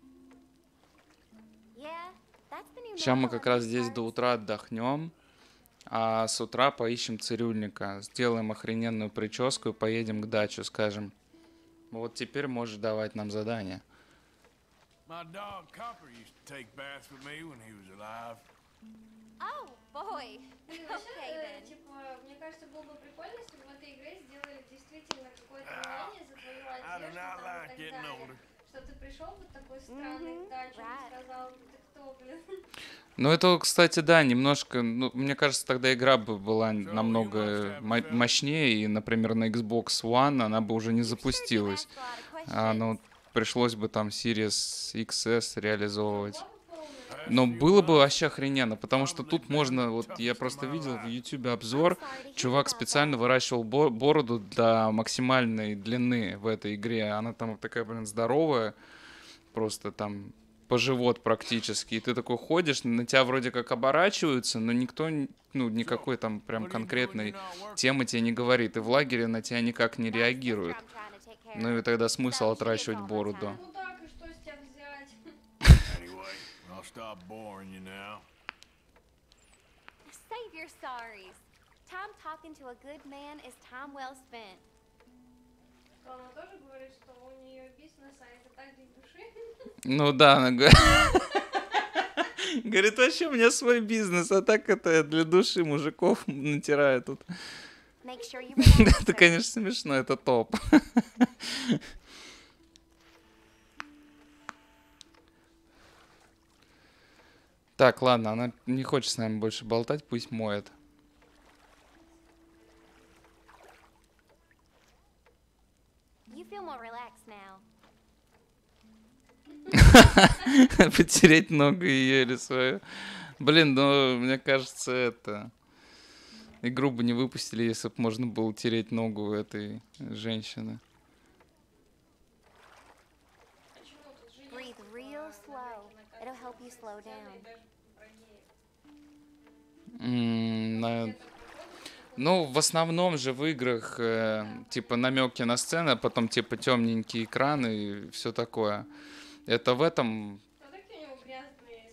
Yeah, that's the new Сейчас мы normal как in раз these здесь parts. до утра отдохнем. А с утра поищем цирюльника. Сделаем охрененную прическу и поедем к дачу, скажем. Вот теперь можешь давать нам задание. My dog Copper used to take baths with me when he was alive. Oh, boy. Блин, вообще, Okay, э, then. типа, мне кажется, было бы прикольно, если бы в этой игре сделали действительно какое-то мнение за твою I do одежду not там, и like так getting далее. older. Что ты пришел вот такой странный Мгм, в дачу и right. сказал, ты кто, блин? Ну, это, кстати, да, немножко... Ну, мне кажется, тогда игра бы была you намного must have мо- felt- мощнее, и, например, на Xbox One она бы уже не You sure did запустилась. ask a lot of А, ну, questions. пришлось бы там Series икс эс реализовывать. Была бы полная. Но было бы вообще охрененно, потому что тут можно, вот я просто видел в YouTube обзор, I'm sorry to hear чувак about специально that. выращивал бо- бороду для максимальной длины в этой игре. Она там такая, блин, здоровая, просто там по живот практически. И ты такой ходишь, на тебя вроде как оборачиваются, но никто, н- ну, никакой там прям What are you doing? конкретной You're not working? темы тебе не говорит. И в лагере на тебя никак не That's реагируют. sister I'm trying to take care Ну и of. тогда смысл So she отращивать gets all my бороду. time. Ну так, и что с тебя взять? Anyway, I'll stop boring you now. Save your sorries. Time talking to a good man is time well spent. Она тоже говорит, что у нее бизнес, а это так для души. Ну да, она говорит. Говорит, вообще у меня свой бизнес, а так это для души мужиков натираю тут. Make sure you relax Это, first. конечно, смешно, это топ. Так, ладно, она не хочет с нами больше болтать, пусть моет. You feel more relaxed now. Потереть ногу ее или свою. Блин, ну, мне кажется, это... Игру бы не выпустили, если бы можно было тереть ногу этой женщины. Почему тут женщина Breathe в, real э, slow. на It'll help you slow сцены down. и даже про геев. М, на- Где-то проходишь, Ну, в основном же в играх э, типа намеки на сцены, а потом типа темненькие экраны и все такое. Это в этом, ну такие у него грязные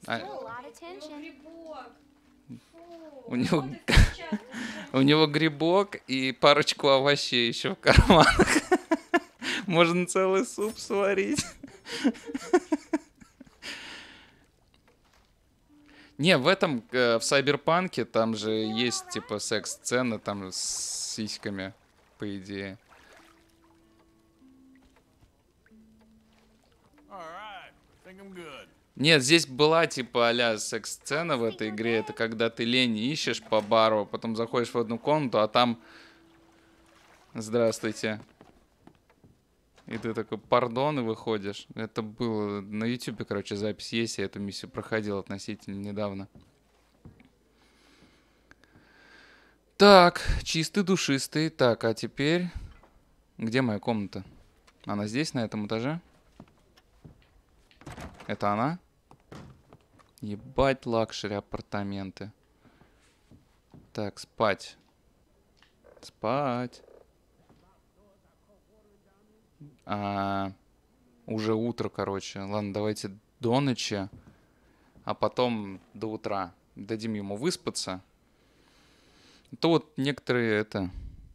А, A lot of У него tension. грибок. Фу, У него вот и в перчатках. у него грибок и парочку овощей еще в карманах. Можно целый суп сварить. Не, в этом, э, в Сайберпанке, там же есть, типа, секс-сцены там с сиськами, по идее. All right. Think I'm good. Нет, здесь была, типа, а-ля секс-сцена в этой игре. Это когда ты лень ищешь по бару, а потом заходишь в одну комнату, а там... Здравствуйте. И ты такой, пардон, и выходишь. Это было на ютубе, короче, запись есть. Я эту миссию проходил относительно недавно. Так, чистый, душистый. Так, а теперь... Где моя комната? Она здесь, на этом этаже? Это она? Ебать, лакшери апартаменты. Так, спать. Спать. А, уже утро, короче. Ладно, давайте до ночи, а потом до утра. Дадим ему выспаться. То вот некоторые это...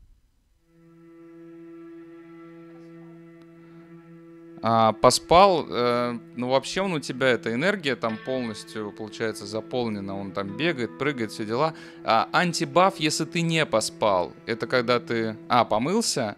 А, поспал, э, ну вообще он у тебя, эта энергия там полностью, получается, заполнена. Он там бегает, прыгает, все дела. А антибаф, если ты не поспал, это когда ты... А, помылся?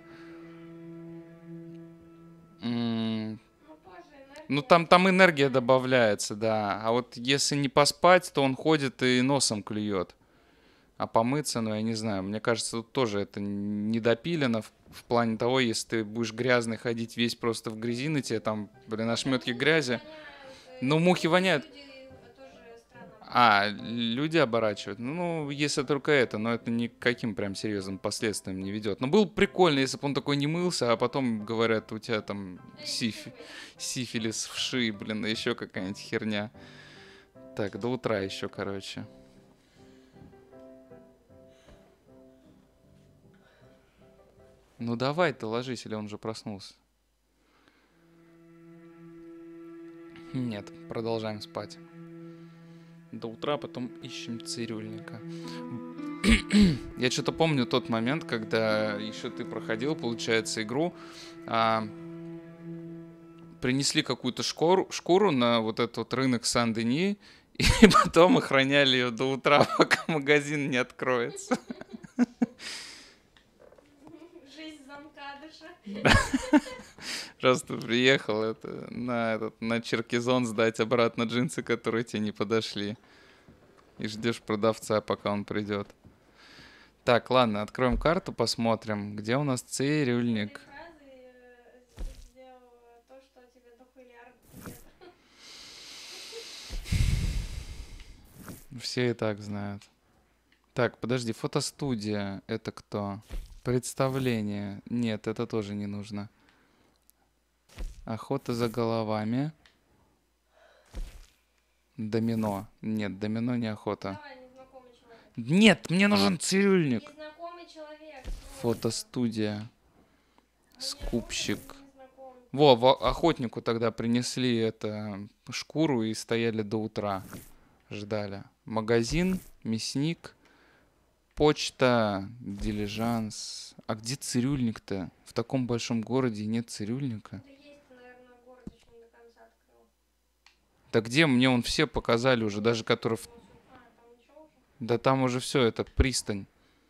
М, Ну, позже энергия. Ну, там, там энергия добавляется, да. А вот если не поспать, то он ходит и носом клюет. А помыться, ну, я не знаю. Мне кажется, тут тоже это недопилено в, в плане того, если ты будешь грязный ходить весь просто в грязи, на тебе там, блин, ошметки грязи. Ну, мухи воняют. Люди тоже странно. А, люди оборачивают. Ну, если только это, но это никаким прям серьезным последствиям не ведет. Но было бы прикольно, если бы он такой не мылся, а потом говорят, у тебя там сифи, сифилис, вши, блин, еще какая-нибудь херня. Так, до утра еще, короче. Ну давай ты ложись, или он уже проснулся? Нет, продолжаем спать. До утра, потом ищем цирюльника. Я что-то помню тот момент, когда еще ты проходил, получается, игру. А, принесли какую-то шкуру, шкуру на вот этот вот рынок Сан-Дени, и потом охраняли ее до утра, пока магазин не откроется. Жизнь замкадыша. Просто приехал это, на, этот, на Черкизон сдать обратно джинсы, которые тебе не подошли. И ждешь продавца, пока он придет. Так, ладно, откроем карту, посмотрим, где у нас цирюльник. Этой фразой, э, ты сделал то, что тебе дохуя лет. Все и так знают. Так, подожди, фотостудия, это кто? Представление. Нет, это тоже не нужно. Охота за головами. Домино. Нет, домино не охота. Давай, незнакомый человек. Нет, мне нужен цирюльник. Незнакомый человек. Фотостудия. Скупщик. Незнакомый. Во, во- охотнику тогда принесли это шкуру и стояли до утра. Ждали. Магазин, мясник, почта, дилижанс. А где цирюльник-то? В таком большом городе нет цирюльника. Да есть, наверное, город еще не до конца открыл. Да где? Мне он все показали уже, даже который... в- А, там ничего уже? Да там уже все, это пристань.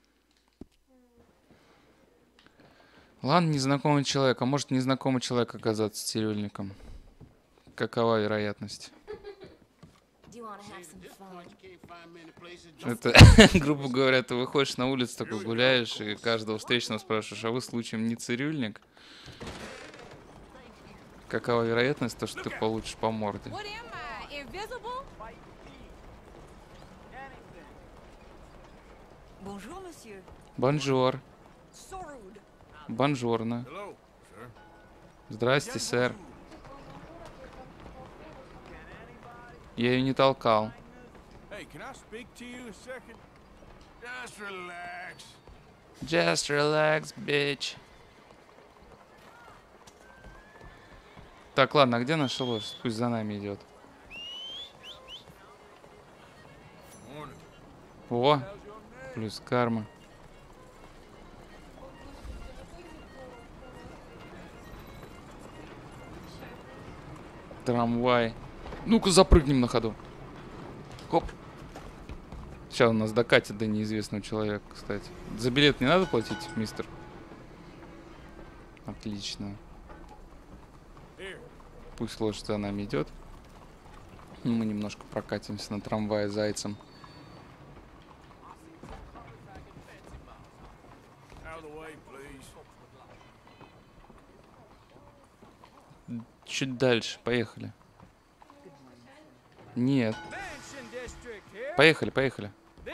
Ладно, незнакомый человек. А может незнакомый человек оказаться цирюльником? Какова вероятность? Do you want to have some fun? Это, грубо говоря, ты выходишь на улицу, такой гуляешь, и каждого встречного спрашиваешь, а вы случаем не цирюльник? Какова вероятность, то, что ты получишь по морде? What am I? Invisible? Bonjour, monsieur. Бонжур. So rude. Бонжорно. Hello, sir. Здрасте, сэр. Я ее не толкал. Hey, can I speak to you a second? Just relax. Just relax, bitch. Так, ладно, а где наша лошадь? Пусть за нами идет. О, плюс карма. Трамвай. Ну-ка запрыгнем на ходу. Хоп. Сейчас у нас докатит до неизвестного человека, кстати. За билет не надо платить, мистер? Отлично. Пусть лошадь за нами идет. Мы немножко прокатимся на трамвае зайцем. Чуть дальше, поехали. Нет. Поехали, поехали.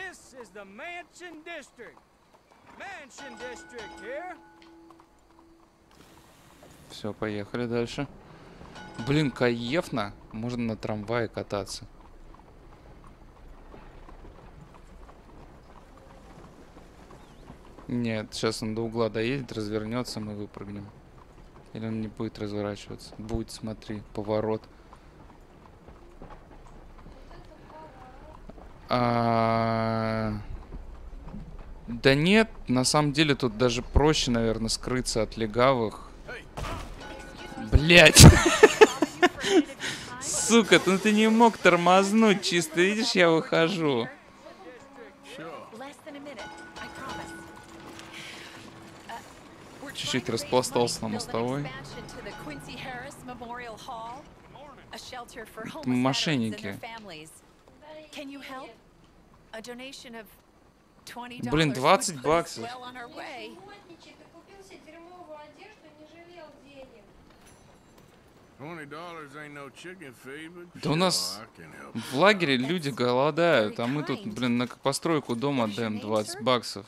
Все, поехали дальше. Блин, кайфно. Можно на трамвае кататься. Нет, сейчас он до угла доедет, развернется, мы выпрыгнем. Или он не будет разворачиваться? Будет, смотри, поворот. А... Да нет, на самом деле тут даже проще, наверное, скрыться от легавых. Блять! Сука, ну ты не мог тормознуть чисто, видишь, я выхожу. Чуть-чуть распластался на мостовой. Мошенники. Блин, двадцать баксов. Да у нас в лагере люди голодают, а мы тут, блин, на постройку дома отдаем двадцать баксов.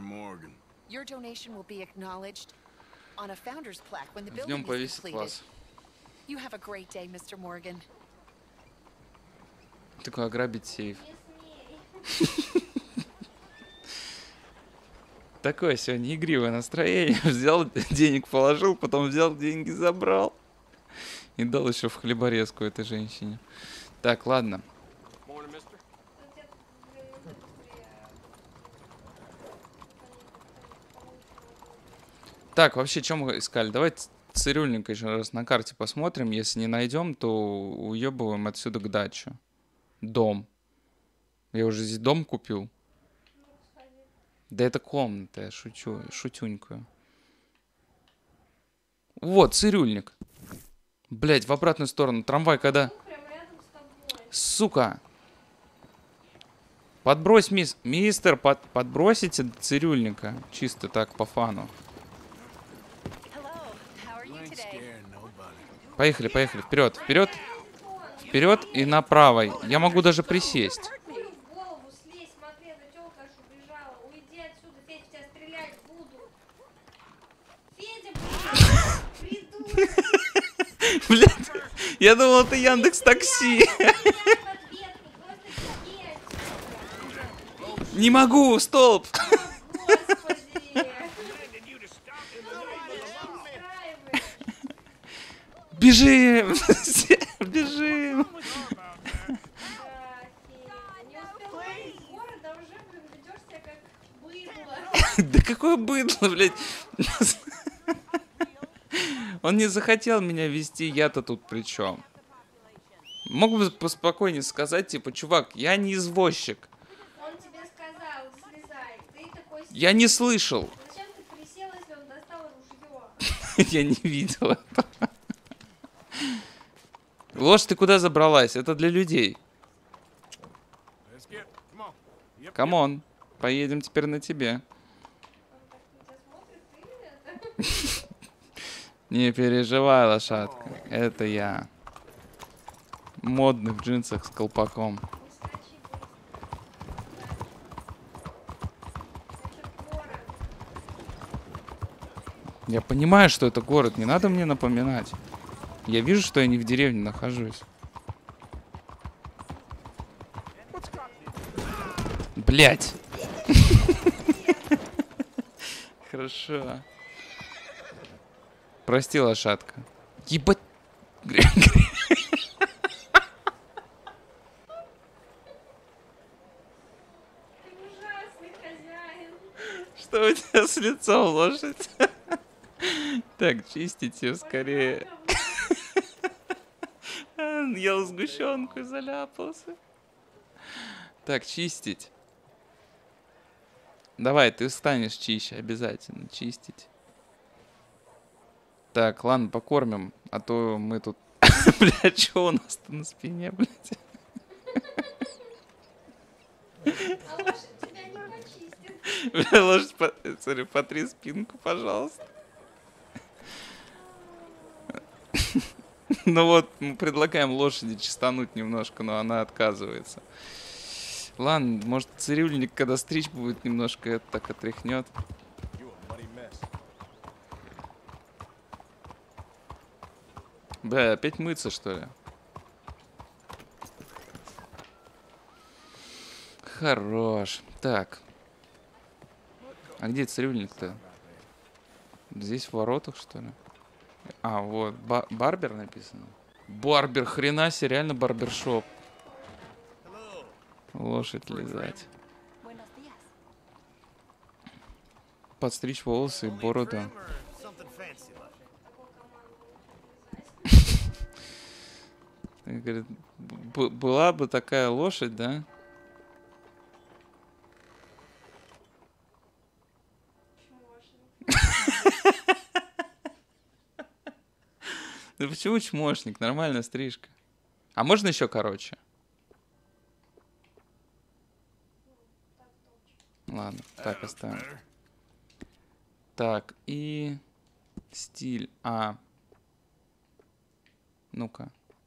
В нем повесит вас. Такой ограбить сейф. Такое сегодня игривое настроение. Взял денег, положил, потом взял деньги, забрал. И дал еще в хлеборезку этой женщине. Так, ладно. Так, вообще, что мы искали? Давайте цирюльника еще раз на карте посмотрим. Если не найдем, то уебываем отсюда к даче. Дом. Я уже здесь дом купил. Да это комната, я шучу, шутюнькую. Вот, цирюльник. Блять, в обратную сторону. Трамвай когда? Сука. Подбрось, мисс... Мистер, под... подбросите цирюльника. Чисто так, по фану. Поехали, поехали. Вперед, вперед. Вперед и направо. Я могу даже присесть. Блядь, я думал, это Яндекс Такси. Не могу, столб. Бежим, бежим. Да какое быдло, блядь. Он не захотел меня вести, я-то тут при чем? Мог бы поспокойнее сказать, типа, чувак, я не извозчик. Он тебе сказал, слезай. Ты такой... Я не слышал. Зачем ты присел, если он достал ружье? Я не видел этого. Лошадь, ты куда забралась? Это для людей. Камон, поедем теперь на тебе. Не переживай, лошадка. Это я. Модный в джинсах с колпаком. Я понимаю, что это город. Не надо мне напоминать. Я вижу, что я не в деревне нахожусь. Блять. Хорошо. Прости, лошадка. Ебать. у тебя с лицом лошадь? Так, чистите скорее. Ел сгущенку и заляпался. Так, чистить. Давай, ты станешь чище, обязательно чистить. Так, ладно, покормим, а то мы тут... Блядь, что у нас-то на спине, блядь? А лошадь тебя не почистит. Бля, лошадь, по... Смотри, потри спинку, пожалуйста. Ну вот, мы предлагаем лошади чистануть немножко, но она отказывается. Ладно, может, цирюльник, когда стричь будет, немножко это так отряхнет. Бля, опять мыться, что ли? Хорош. Так. А где цирюльник-то? Здесь в воротах, что ли? А, вот. Ба- барбер написано. Барбер, хрена себе, реально барбершоп. Лошадь лизать. Подстричь волосы и бороду. Говорит, «Б- была бы такая лошадь, да? Ну почему чмошник? Нормальная стрижка. А можно еще короче? Ладно, так оставим. Так, и стиль. А. Ну-ка.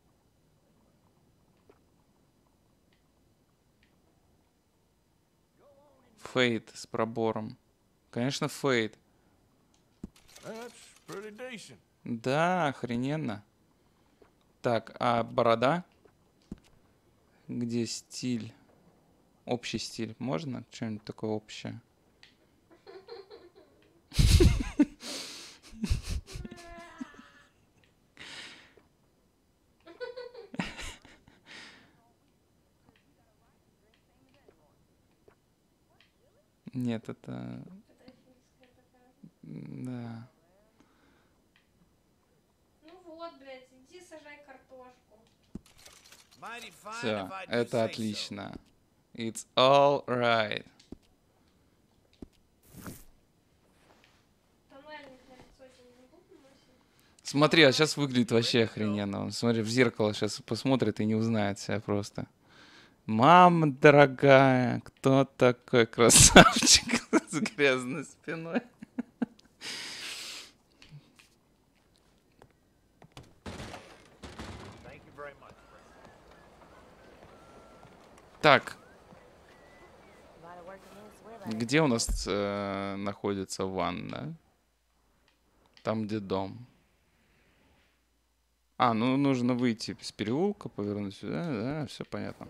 Фейд с пробором. Конечно, фейд. That's pretty decent. Да, охрененно. Так, а борода? Где стиль? Общий стиль. Можно? Что-нибудь такое общее? Нет, это... Да. Ну вот, блядь, иди сажай картошку. Все, это отлично. It's all right. Тональник на лицо тебе не буду наносить? Смотри, а сейчас выглядит вообще охрененно. Он, смотри, в зеркало сейчас посмотрит и не узнает себя просто. Мама дорогая, кто такой красавчик с грязной спиной? Так. Где у нас э, находится ванна? Там, где дом. А, ну нужно выйти с переулка, повернуть сюда, да, все понятно.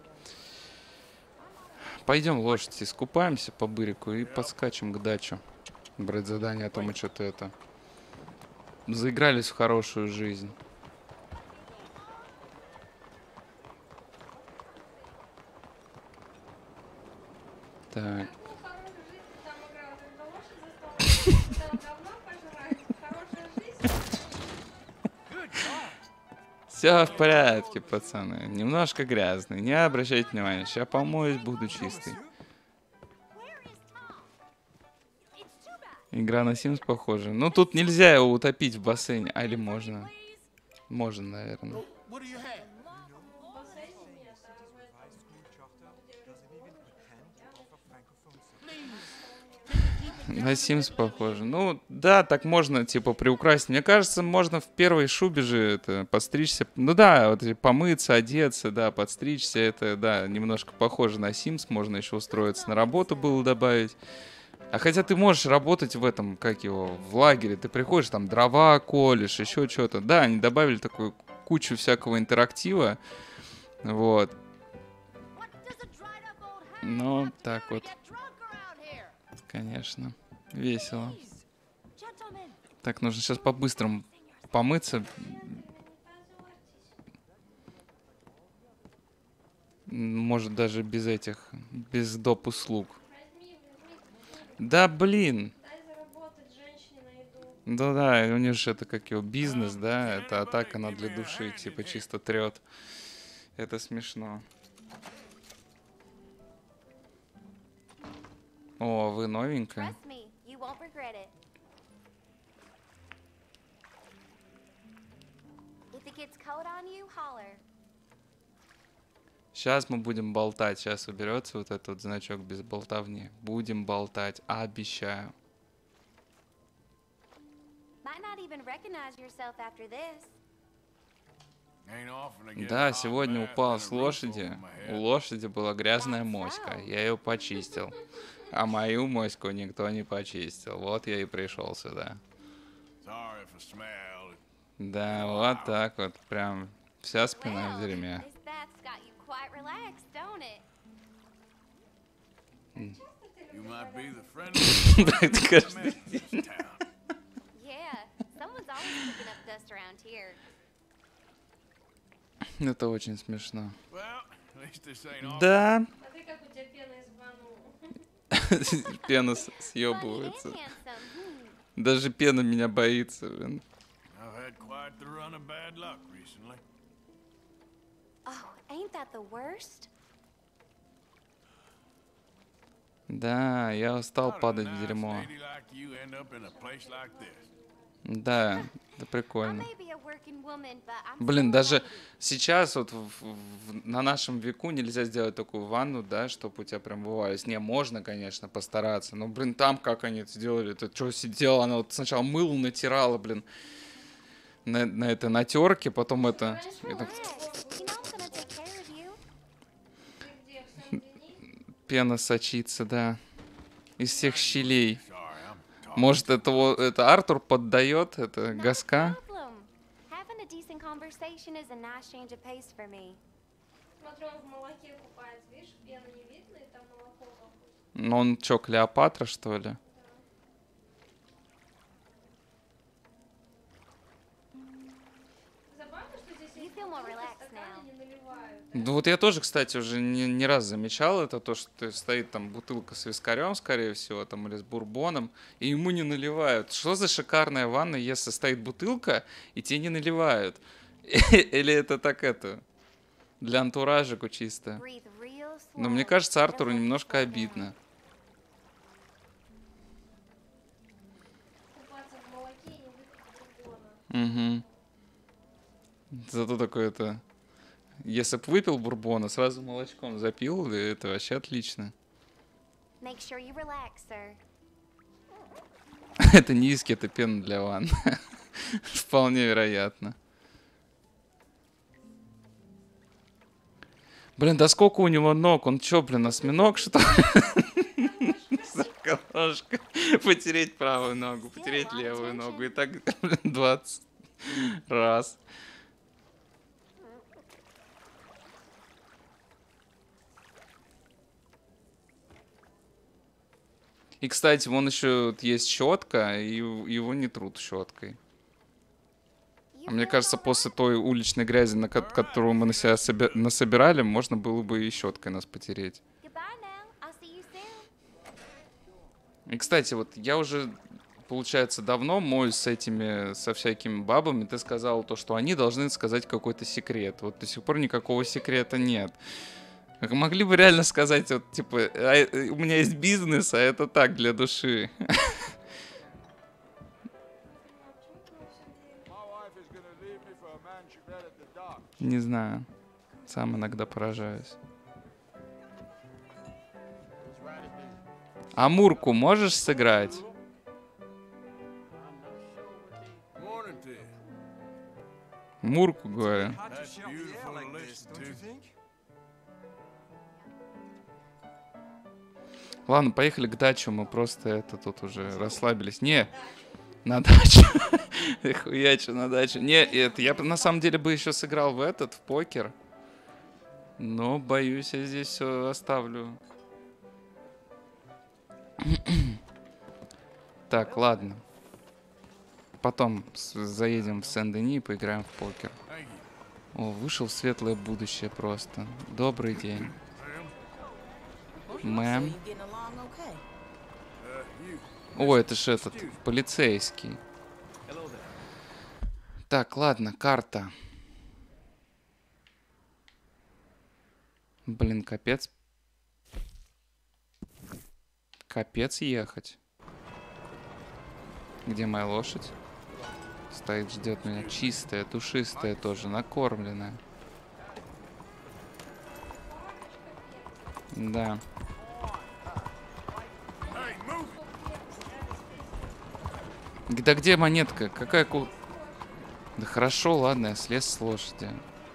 Пойдем, лошадь, искупаемся по бырику и подскачем к дачу. Брать задание, а то мы что-то это... Заигрались в хорошую жизнь. Так. Ну, хорошая жизнь, ты там играл, когда лошадь застала, там говна пожрать. Хорошая жизнь. Все в порядке, пацаны. Немножко грязный. Не обращайте внимания. Сейчас помоюсь, буду чистый. Игра на Sims похожа. Ну, тут нельзя его утопить в бассейне. А, или можно? Можно, наверное. What do you have? В бассейне нет, а в этом, где На Sims похоже. Ну, да, так можно, типа, приукрасить. Мне кажется, можно в первой шубе же это, подстричься. Ну да, вот помыться, одеться, да, подстричься. Это, да, немножко похоже на Sims. Можно еще устроиться на работу было добавить. А хотя ты можешь работать в этом, как его, в лагере. Ты приходишь, там, дрова колешь, еще что-то. Да, они добавили такую кучу всякого интерактива. Вот. Ну, так вот. Конечно. Весело. Так, нужно сейчас по-быстрому помыться. Может, даже без этих, без доп. Услуг. Да, блин. Да Да, да, у него же это как его бизнес, да, это атака на для души, типа чисто трет. Это смешно. О, вы новенькая. Trust me, you won't regret it. If it gets cold on you, holler. Сейчас мы будем болтать. Сейчас уберется вот этот вот значок без болтовни. Будем болтать, обещаю. Might not even recognize yourself after this. Ain't often I get a Да, hot сегодня bath упал and с a roof лошади. over my У head. лошади была грязная моська. Я ее почистил. А мою моську никто не почистил. Вот я и пришел сюда. Sorry for smell. Да, вот так вот. Прям вся спина в Well, дерьме. this bath's got you quite relaxed, don't it? You might be the friendliest Да, это man каждый in this town. Yeah, someone's always picking up dust around here. Это очень смешно. Well, at least this ain't all. Да. Смотри, как у тебя пена из ванну. Пена Funny and съебывается. handsome. Hmm. Даже пена меня боится. Блин. I've had quite the run of bad luck recently. Oh, ain't that the worst? Да, я устал How did a падать в nice дерьмо. lady like you end up in a place like this? Да, это I прикольно. may be a working woman, but I'm Блин, still a даже lady. сейчас вот в- в- на нашем веку нельзя сделать такую ванну, да, чтобы у тебя прям бывались. Не, можно, конечно, постараться. Но, блин, там как они это сделали? Это что сидела? Она вот сначала мыло натирала, блин, на, на это на терке, потом это... Just это relax. You know I'm gonna take care of you. Ты где, в Сен-Дени? пена сочится, да, из всех щелей. Sorry, I'm talking. Может, это, вот- это Артур поддает, это Not a газка? problem. Having a decent conversation is a nice change of pace for me. Смотрю, он в молоке купается. Видишь, пену не видно, и там молоко какое-то. Ну, он чё, Клеопатра, что ли? Забавно, что здесь You есть feel more бутылки, relaxed стаканы now. не наливают. Ну вот я тоже, кстати, уже не, не раз замечал это, то, что стоит там бутылка с вискарем, скорее всего, там, или с бурбоном, и ему не наливают. Что за шикарная ванна, если стоит бутылка, и тебе не наливают? Или это так это, для антуражику чисто? Breathe real Но мне slow. кажется, Артуру Just let it немножко slow down. обидно. Купаться в молоке и не выпить бурбона. Угу. Зато такое это... Если б выпил бурбона, сразу молочком запил, и это вообще отлично. Make sure you relax, sir. Это не виски, это пена для ванны. Вполне вероятно. Блин, да сколько у него ног? Он чё, блин, осьминог, что ли? Сороконожка. Потереть правую ногу, потереть левую ногу. И так, блин, двадцать раз. И, кстати, вон еще вот есть щетка, и у- его не трут щеткой. You А мне feel кажется, all после right? той уличной грязи, на ко- которую мы на себя соби- насобирали, можно было бы и щеткой нас потереть. Goodbye now. I'll see you soon. И, кстати, вот я уже, получается, давно моюсь с этими, со всякими бабами. Ты сказал то, что они должны сказать какой-то секрет. Вот до сих пор никакого секрета нет. Как могли бы реально сказать, вот, типа, «А, э, у меня есть бизнес, а это так, для души. Не знаю. Сам иногда поражаюсь. Амурку можешь сыграть? Morning to you. Мурку, говорю. That's beautiful to listen to. Ладно, поехали к дачу, мы просто это тут уже расслабились. Не, на дачу. Хуячу на дачу. Не, это я бы на самом деле бы еще сыграл в этот, в покер. Но, боюсь, я здесь все оставлю. Так, ладно. Потом с- заедем в Сен-Дени и поиграем в покер. Thank you. О, вышел в светлое будущее просто. Добрый день. Мэм. So you getting along okay? Uh, you. О, это ж этот, полицейский. Так, ладно, карта. Блин, капец. Капец ехать. Где моя лошадь? Стоит, ждет меня. Чистая, душистая тоже, накормленная. Да. Да где монетка? Какая ку... Да хорошо, ладно, я слез с лошади.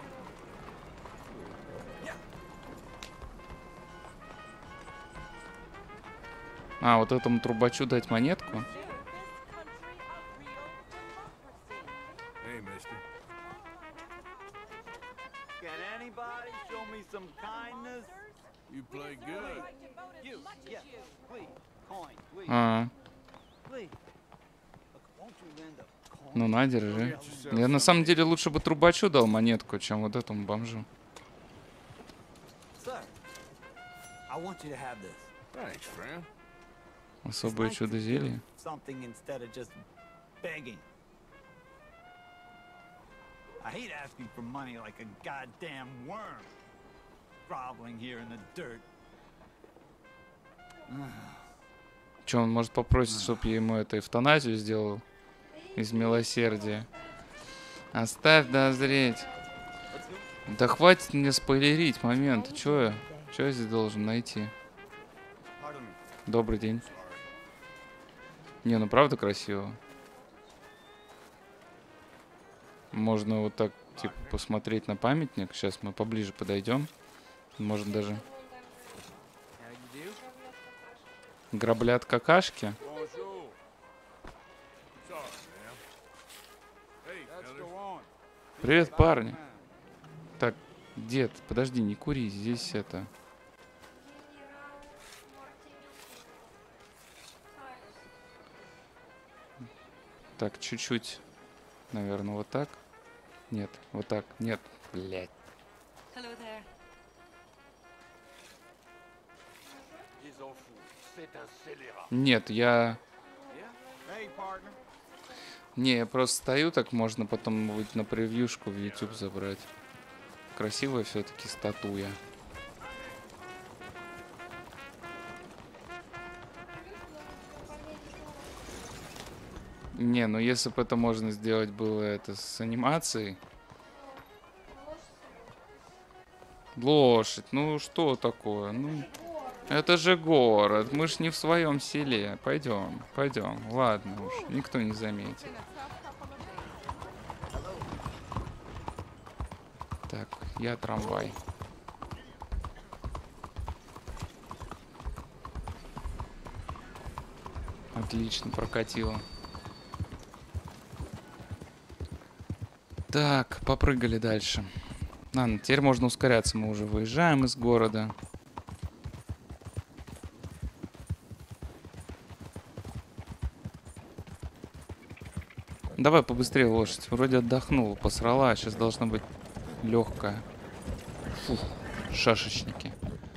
А, вот этому трубачу дать монетку? Hey, mister. Can anybody show me some kindness? You play good. You, yes, please. Coin, please. А, Please. Look, won't you lend a coin? ну на, держи. Я на самом деле лучше бы трубачу дал монетку, чем вот этому бомжу. Sir, I want you to have this. Thanks, friend. Особое It's nice чудо to зелья. do something instead of just begging. I hate asking for money like a goddamn worm, groveling here in the dirt. Че, он может попросить, чтобы я ему это эвтаназию сделал? Из милосердия. Оставь дозреть. Да хватит мне спойлерить момент. Че я? Че я здесь должен найти? Добрый день. Не, ну правда красиво. Можно вот так, типа, посмотреть на памятник. Сейчас мы поближе подойдем. Может даже... Граблят какашки. Bonjour. Sorry, man. Hey, fellas. Привет, парни. Так, дед, подожди, не кури. Здесь это... Так, чуть-чуть. Наверное, вот так. Нет, вот так. Нет, блядь. Hello there. Нет, я... Hey, partner. Не, я просто стою, так можно потом будет на превьюшку в YouTube забрать. Красивая все-таки статуя. Не, ну если бы это можно сделать было это с анимацией. Лошадь, ну что такое? Ну, это же город, мы ж не в своем селе. Пойдем, пойдем. Ладно уж, никто не заметит. Так, я трамвай. Отлично, прокатило. Так, попрыгали дальше. Ладно, теперь можно ускоряться. Мы уже выезжаем из города. Давай побыстрее лошадь. Вроде отдохнула, посрала, а сейчас должна быть легкая. Фух, шашечники.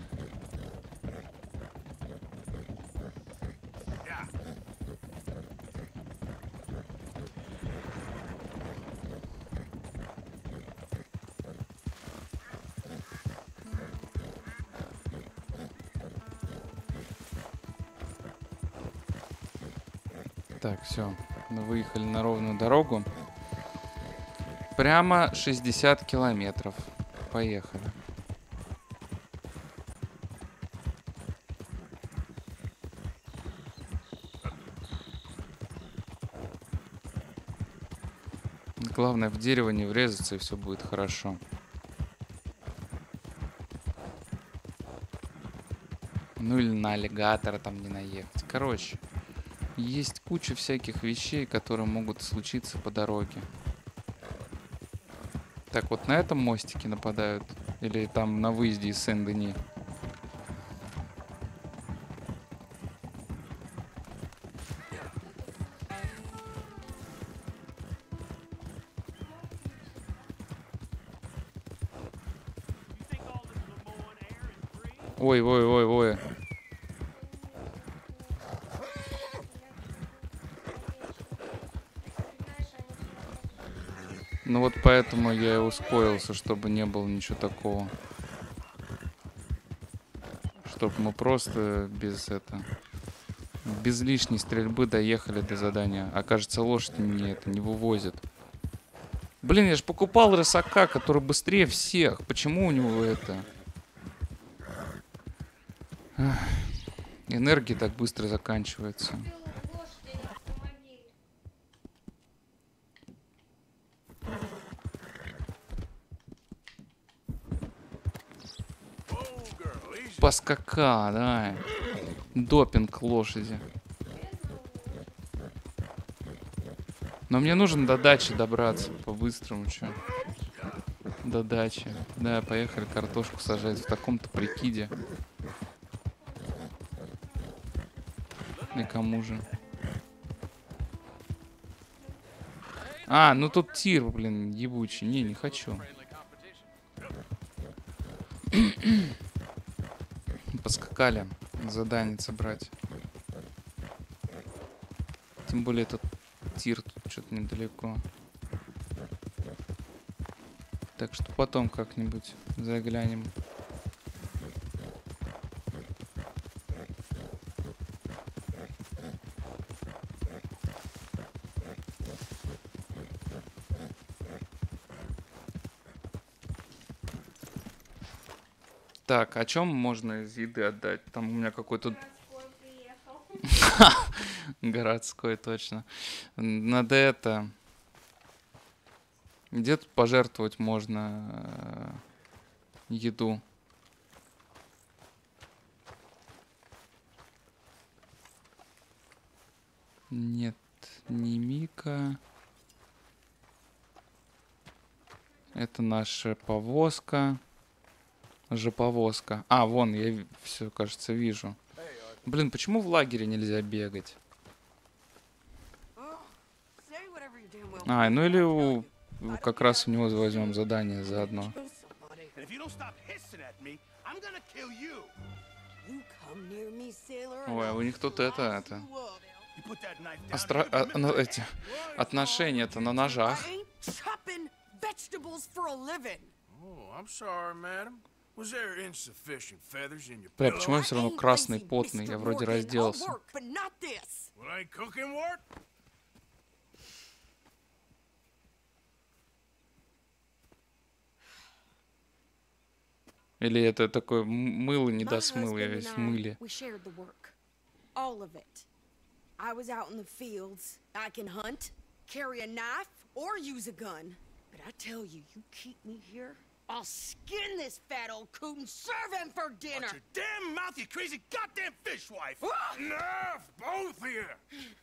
Так, все. Мы выехали на ровную дорогу. Прямо шестьдесят километров. Поехали. Главное в дерево не врезаться, и все будет хорошо. Ну или на аллигатора там не наехать. Короче, есть куча всяких вещей, которые могут случиться по дороге. Так, вот на этом мостике нападают? Или там на выезде из Сен-Дени? Ой, ой, ой, ой. Ну вот поэтому я и ускорился, чтобы не было ничего такого. Чтобы мы просто без это... без лишней стрельбы доехали до задания. Окажется, лошадь мне это не вывозит. Блин, я же покупал рысака, который быстрее всех. Почему у него это... Ах, энергия так быстро заканчивается. Поскака, да. Допинг лошади. Но мне нужно до дачи добраться по-быстрому, чё. До дачи. Да, поехали картошку сажать в таком-то прикиде. И кому же? А, ну тут тир, блин, ебучий. Не, не хочу. Поскакали. Задание собрать. Тем более этот тир тут что-то недалеко. Так что потом как-нибудь заглянем. Так, о чем можно из еды отдать? Там у меня какой-то... Городской, точно. Надо это... Где тут пожертвовать можно э, еду? Нет, не Мика. Это наша повозка. Жоповозка. А, вон, я все, кажется, вижу. Блин, почему в лагере нельзя бегать? А, ну или у, как раз у него возьмем задание заодно. Ой, а у них тут это, это... Остро... А, ну, эти... Отношения-то на ножах. Бля, почему я все равно красный, потный? Я вроде разделся. Или это такое мыло не даст мыло, я весь в мыле. I'll skin this fat old coot and serve him for dinner. Watch your damn mouth, you crazy goddamn fishwife! Enough, both of you.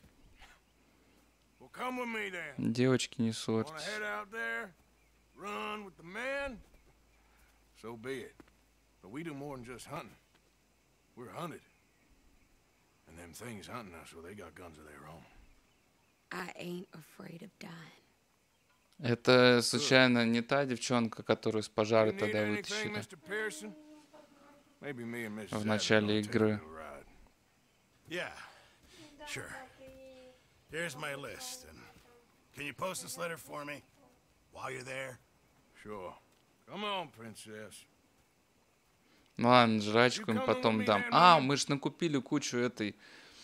Well, come with me then. Девочки не ссорьтесь. Wanna head out there, run with the men? So be it. But we do more than just hunting. We're hunted, and them things hunting us, so they got guns of their own. I ain't afraid of dying. Это, случайно, не та девчонка, которую с пожара тогда вытащили? В начале игры. Yeah, sure. Here's my list, and can you post this letter for me while you're there? Sure. Come on, princess. Ну ладно, жрачку им потом дам. А, мы ж накупили кучу этой...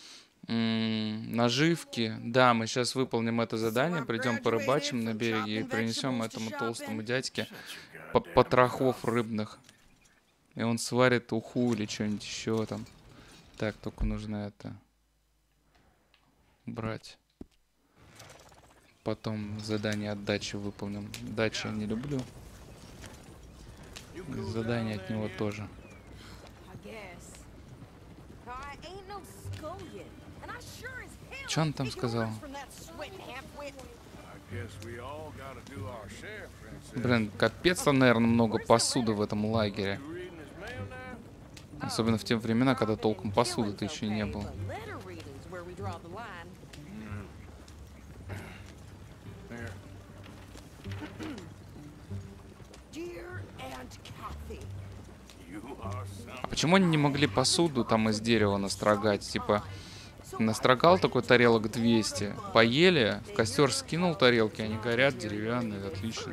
наживки. Да, мы сейчас выполним это задание, придем порыбачим на береге и принесем этому толстому дядьке потрохов рыбных. И он сварит уху или что-нибудь еще там. Так, только нужно это брать. Потом задание от дачи выполним. Дачу я не люблю. И задание от него тоже. Что он там сказал? Блин, капец там, наверное, много посуды в этом лагере. Особенно в те времена, когда толком посуды-то еще и не было. А почему они не могли посуду там из дерева настрогать? Типа... Настрогал такой тарелок двести. Поели, в костер скинул тарелки, они горят, деревянные, отлично.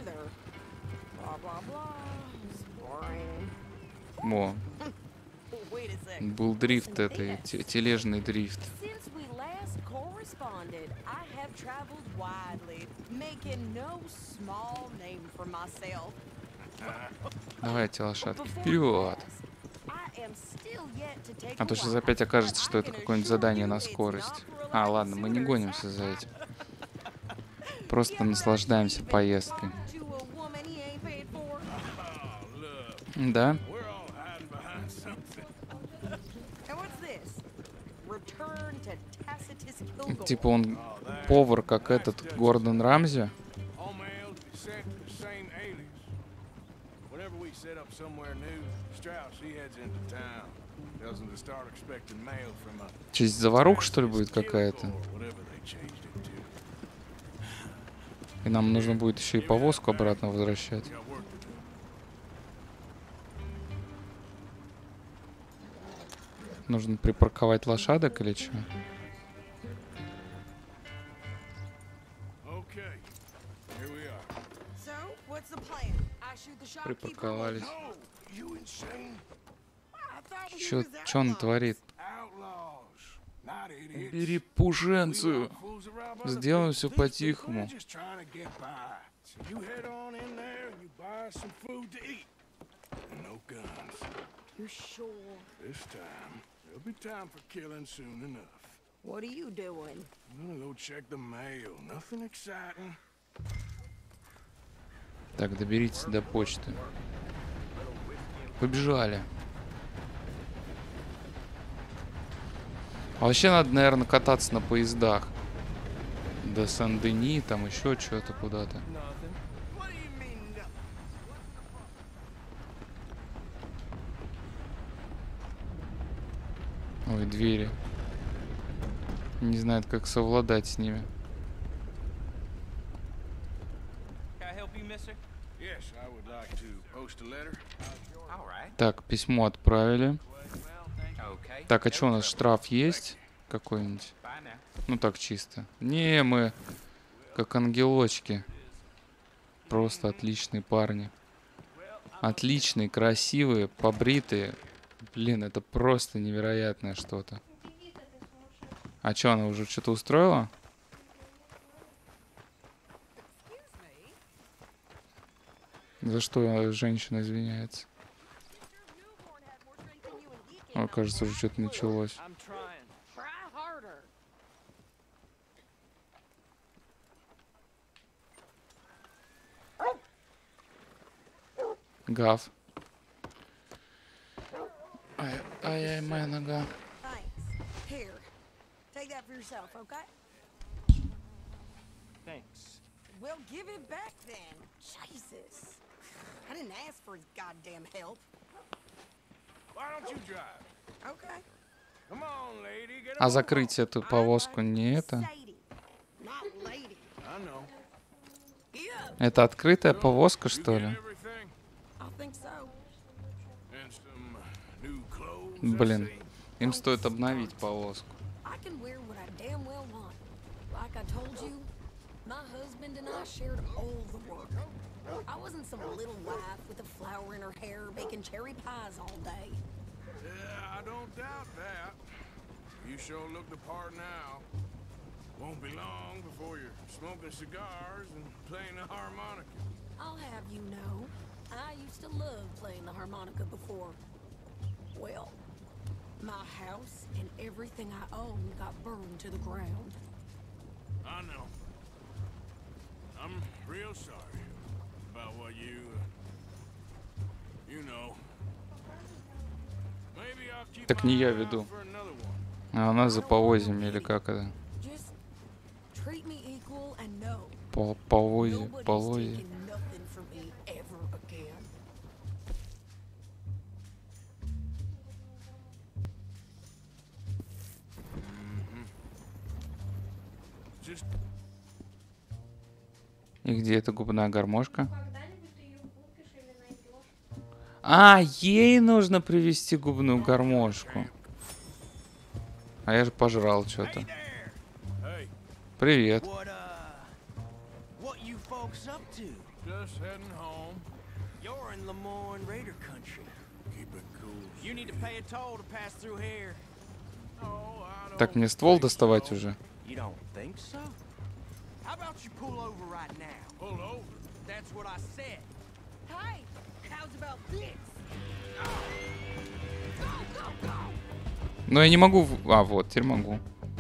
Во. Был дрифт этой, те- тележный дрифт. Since we last corresponded, I have traveled widely, making no small name for myself. Давайте, лошадки, вперед! I am still yet to take А то a сейчас wife, опять окажется, but что I это can какое-нибудь assure задание you на it's скорость. not for А, like ладно, мы не Sooners. гонимся за этим. Просто наслаждаемся поездкой. To a woman he ain't paid for. Да? We're all hiding behind something. And what's this? Return to Tacitus Kilgore. Типа он повар, как этот Гордон Рамзи. All mails be sent to the same alias. Whenever we set up somewhere new, Strauss, he heads into town. Tells them to start expecting mail from a Честь заварух, что ли, будет какая-то? whatever they changed it to. И нам нужно будет еще и повозку обратно возвращать. We got work to do. Нужно припарковать лошадок или что? Okay, here we are. So, what's the plan? I shoot the shopkeeper. Припарковались. No, you insane? I thought we Чё, was чё он outlaws. творит? Outlaws, not idiots. Бери We пуженцу. want fools to rob other Сделаем people's все things, по-тихому. but we're just trying to get by. So you head on in there and you buy us some food to eat. And no guns. You sure? This time, there'll be time for killing soon enough. What are you doing? I'm gonna go check the mail. Nothing exciting. Так, доберитесь до почты. Побежали. А вообще надо, наверное, кататься на поездах. До Сан-Дени, там еще что-то куда-то. What do you mean, no? Ой, двери. Не знает, как совладать с ними. Can I help you, mister? Yes, I would like to post a letter. All right. Так, письмо отправили. Okay. Так, а что у нас, штраф есть какой-нибудь? Bye now. Ну так чисто. Не, мы как ангелочки. Просто отличные парни. Отличные, красивые, побритые. Блин, это просто невероятное что-то. А что, она уже что-то устроила? За что женщина извиняется? О, кажется, уже что-то началось. I'm trying. Try harder. Гав. Ай, ай, ай, моя нога. Thanks. Here. Take that for yourself, okay? Thanks. Well, give it back then. Jesus. I didn't ask for his goddamn help. Why don't you drive? Okay. Come on, lady, get А on. закрыть эту повозку не это? Sadie, not lady. I know. Yeah, Это открытая повозка, You что get ли? everything? I think so. And some new clothes, I Блин, see. им стоит обновить повозку. I can wear what I damn well want. Like I told you, my husband and I shared all the work. I wasn't some little wife with a flower in her hair baking cherry pies all day. Yeah, I don't doubt that. You sure look the part now. Won't be long before you're smoking cigars and playing the harmonica. I'll have you know, I used to love playing the harmonica before. Well, my house and everything I owned got burned to the ground. I know. I'm real sorry about what you, uh, you know. Maybe I'll keep Так my не я eye out веду. for another one. А у нас за повозьем или как это? Just treat me equal and know По повозе, nobody's повозе. taking nothing from me ever again. Just И где эта губная гармошка? Когда-нибудь ты ее купишь или найдешь. А, ей нужно привезти губную гармошку. А я же пожрал что-то. Hey, Привет. What, uh, what you folks up to? just heading home. You're in Lemoyne Raider country. Keep it cool. You need to pay a toll to pass through here. No, I don't Так, мне ствол think доставать so. уже? You don't think so? How about you pull over right now? Pull over. That's what I said. Hey, how's about this? Но я не могу... в- А, вот, теперь могу.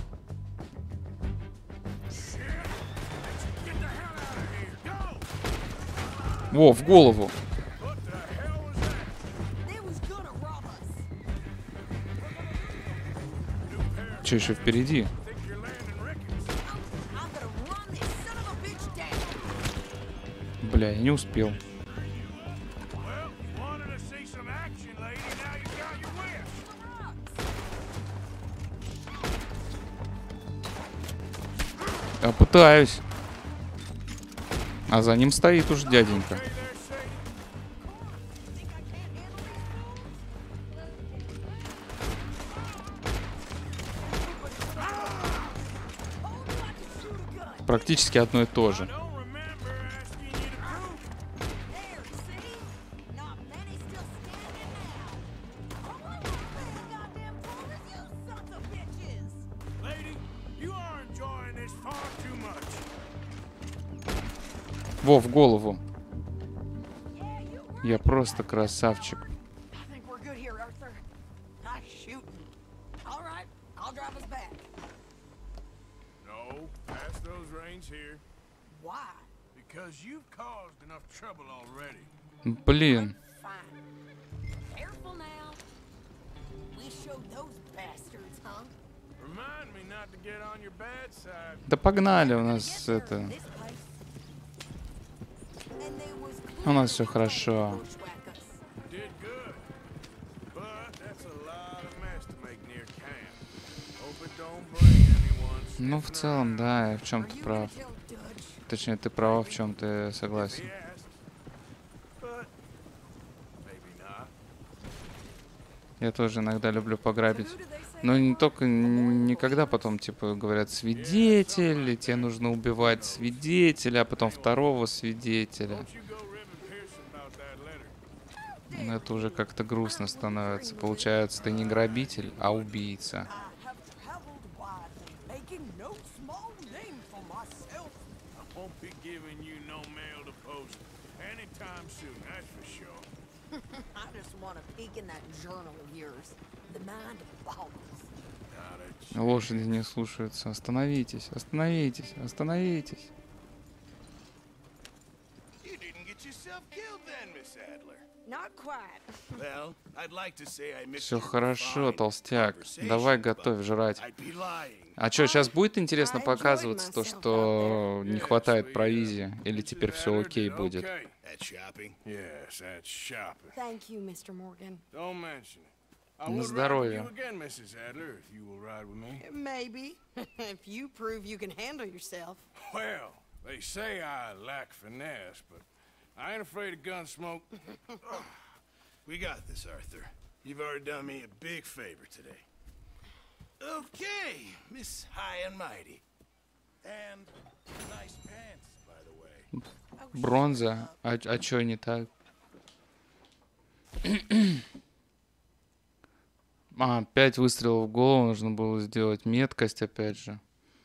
Во, в голову. They was gonna rob us. Че еще впереди? I'm gonna run this son of a bitch down. Бля, я не успел. Well, you wanted to see some action, lady. Now you got your wish. Я пытаюсь. А за ним стоит уж дяденька. Hey there, Sadie. Практически одно и то же. Don't remember asking you to prove it. There, see? Not many still standing now. Oh, I won't pay the goddamn tollers, you sons of bitches. Lady, you are enjoying this far too much. Во, в голову. Я просто красавчик. I think we're good here, Arthur. Nice shooting. All right, I'll drive us back. No, pass those reins here. Why? Because you've caused enough trouble already. Блин. Fine. Careful now. We showed those bastards, huh? Remind me not to get on your bad side. Да погнали, у нас это... This place. And they was У нас все хорошо. bushwhack us. Did good. But that's a lot of mess to make near camp. Hope it don't bring anyone. Ну, в целом, да, я в чем-то You прав. gonna tell Dutch? Точнее, ты права, в чем ты согласен. He asked. But maybe not. Я тоже иногда люблю пограбить. Who do they say Но you не are? только, никогда потом, типа, говорят, свидетель, и тебе нужно убивать свидетеля, а потом второго свидетеля. Don't you go ribbing Pearson about that letter. Ну, это уже как-то грустно становится. Получается, ты не грабитель, а убийца. I have traveled widely, making no small name for myself. I won't be giving you no mail to post anytime soon, that's for sure. I just want to peek in that journal of yours. The mind boggles. Not a ch- Лошади не слушаются. Остановитесь, остановитесь, остановитесь. You didn't get yourself killed then, Miss Adler. Not quite. Well, I'd like to say I missed Все your хорошо, fine толстяк. conversation, Давай but готовь жрать. I'd be lying. А что, сейчас будет интересно I enjoyed показываться то, myself что не Yes, хватает we, uh, провизии? Или Missus теперь все Adler окей did будет? okay. That shopping? Yes, that's shopping. Thank you, Mister Morgan. Don't mention it. I На would ride with здоровье. you again, Missus Adler, if you will ride with me. Maybe. If you prove you can handle yourself. Well, they say I lack finesse, but I ain't afraid of gun smoke. We got this, Arthur. You've already done me a big favor today. Okay, Miss High and Mighty. And nice pants, by the way. Бронза? А, а что не так? А, пять выстрелов в голову нужно было сделать. Меткость, опять же.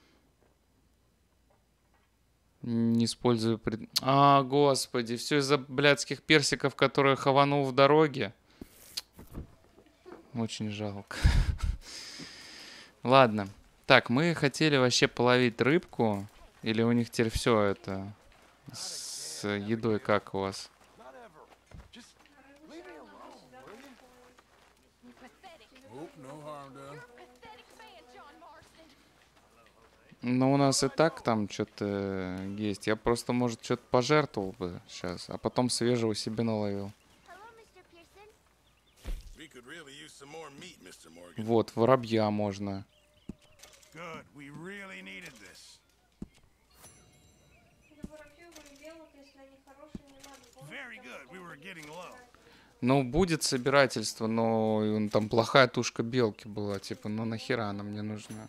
Не использую... Пред... А, господи, все из-за блядских персиков, которые хаванул в дороге. Очень жалко. Ладно. Так, мы хотели вообще половить рыбку. Или у них теперь все это с едой как у вас? Oop, no harm done. Ну, у нас и так там что-то есть. Я просто, может, что-то пожертвовал бы сейчас, а потом свежего себе наловил. Hello, Mister Pearson. We could really use some more meat, Mister Morgan. Вот, воробья можно. Good, we really needed this. Да воробьёвые белок, если они хорошие, не надо. Помните, Very как good, we were getting low. Ну, будет собирательство, но он- там плохая тушка белки была. Типа, ну нахера она мне нужна?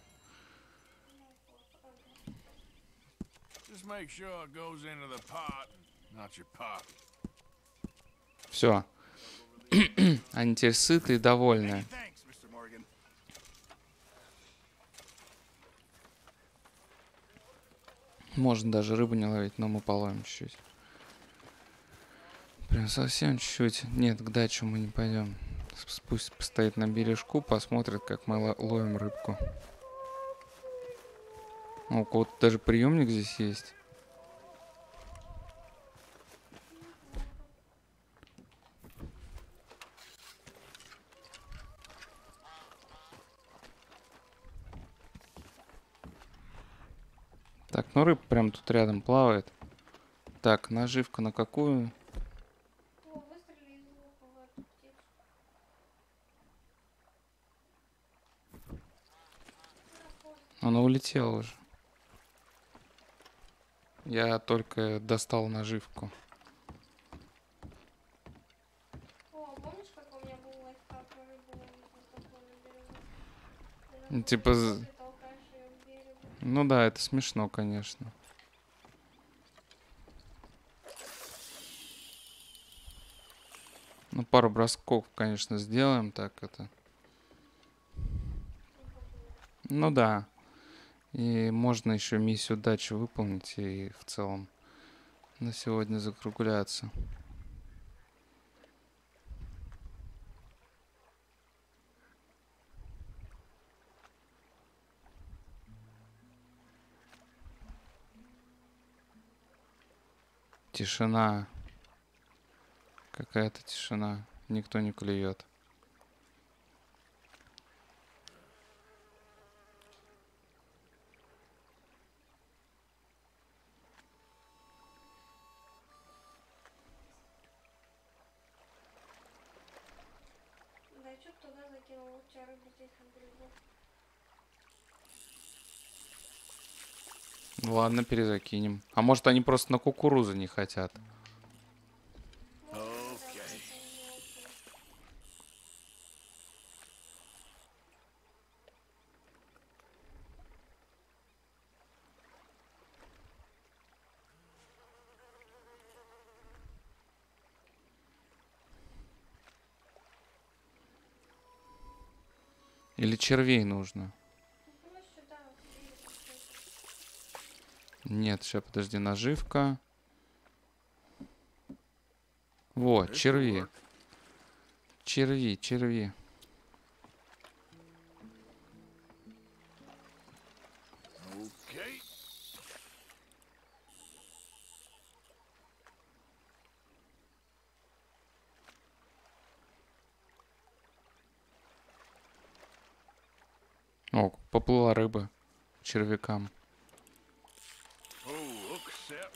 Just make sure it goes into the pot, not your pocket. Все. Они теперь сыты и довольны. Thanks, мистер Morgan. Можно даже рыбу не ловить, но мы половим чуть-чуть. Прям совсем чуть-чуть. Нет, к даче мы не пойдем. Пусть постоит на бережку, посмотрит, как мы ло- ловим рыбку. О, у кого-то даже приемник здесь есть. Так, ну рыба прям тут рядом плавает. Так, наживка на какую? О, выстрели из лука в эту птицу. Она улетела уже. Я только достал наживку. О, помнишь, как у меня был лайфхак про рыбу ловить высоко на берегу? Ты Ну, типа, находишь з- и толкаешь ее к берегу. Ну да, это смешно, конечно. Ну, пару бросков, конечно, сделаем, так это. Ну да. И можно еще миссию дачи выполнить и в целом на сегодня закругляться. Тишина. Какая-то тишина. Никто не клюет. Да чё ты туда закинул? Вот у тебя рыба здесь на берегу. Ладно, перезакинем. А может, они просто на кукурузу не хотят? Или червей нужно? Ну, сюда, вперед, Нет, сейчас, подожди, наживка. Вот, черви. Черви, черви. Okay. О, поплыла рыба к червякам. Oh, hook set.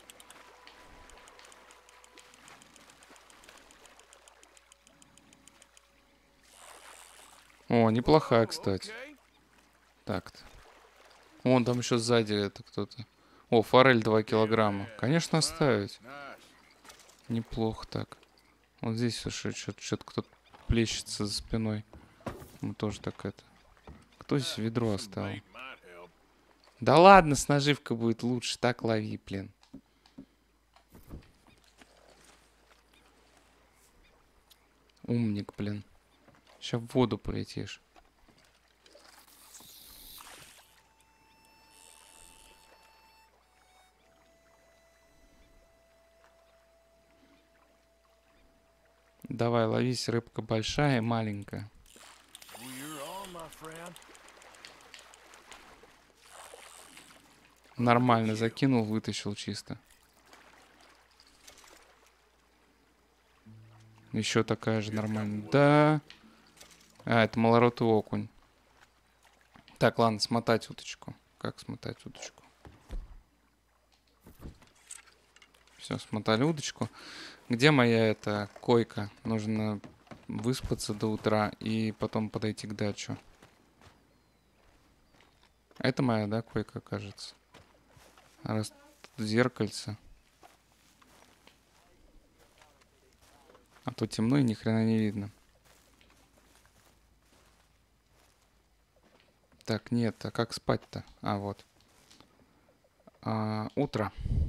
О, неплохая, кстати. Okay. Так-то. Вон там еще сзади это кто-то. О, форель два килограмма. Конечно, оставить. Nice. Неплохо так. Вот здесь что-то что-то кто-то плещется за спиной. Мы тоже так это. Кто здесь ведро оставил? Bait might help. Да ладно, с наживкой будет лучше. Так лови, блин. Умник, блин. Сейчас в воду полетишь. Давай, ловись, рыбка большая и маленькая. Oh, you're on, my friend. Нормально закинул, вытащил чисто. Еще такая же нормальная. Да. А, это малоротый окунь. Так, ладно, смотать уточку. Как смотать удочку? Все, смотали удочку. Где моя эта койка? Нужно выспаться до утра и потом подойти к дачу. Это моя, да, койка, кажется? Раз тут зеркальце. А то темно и ни хрена не видно. Так, нет, а как спать-то? А, вот. А, утро.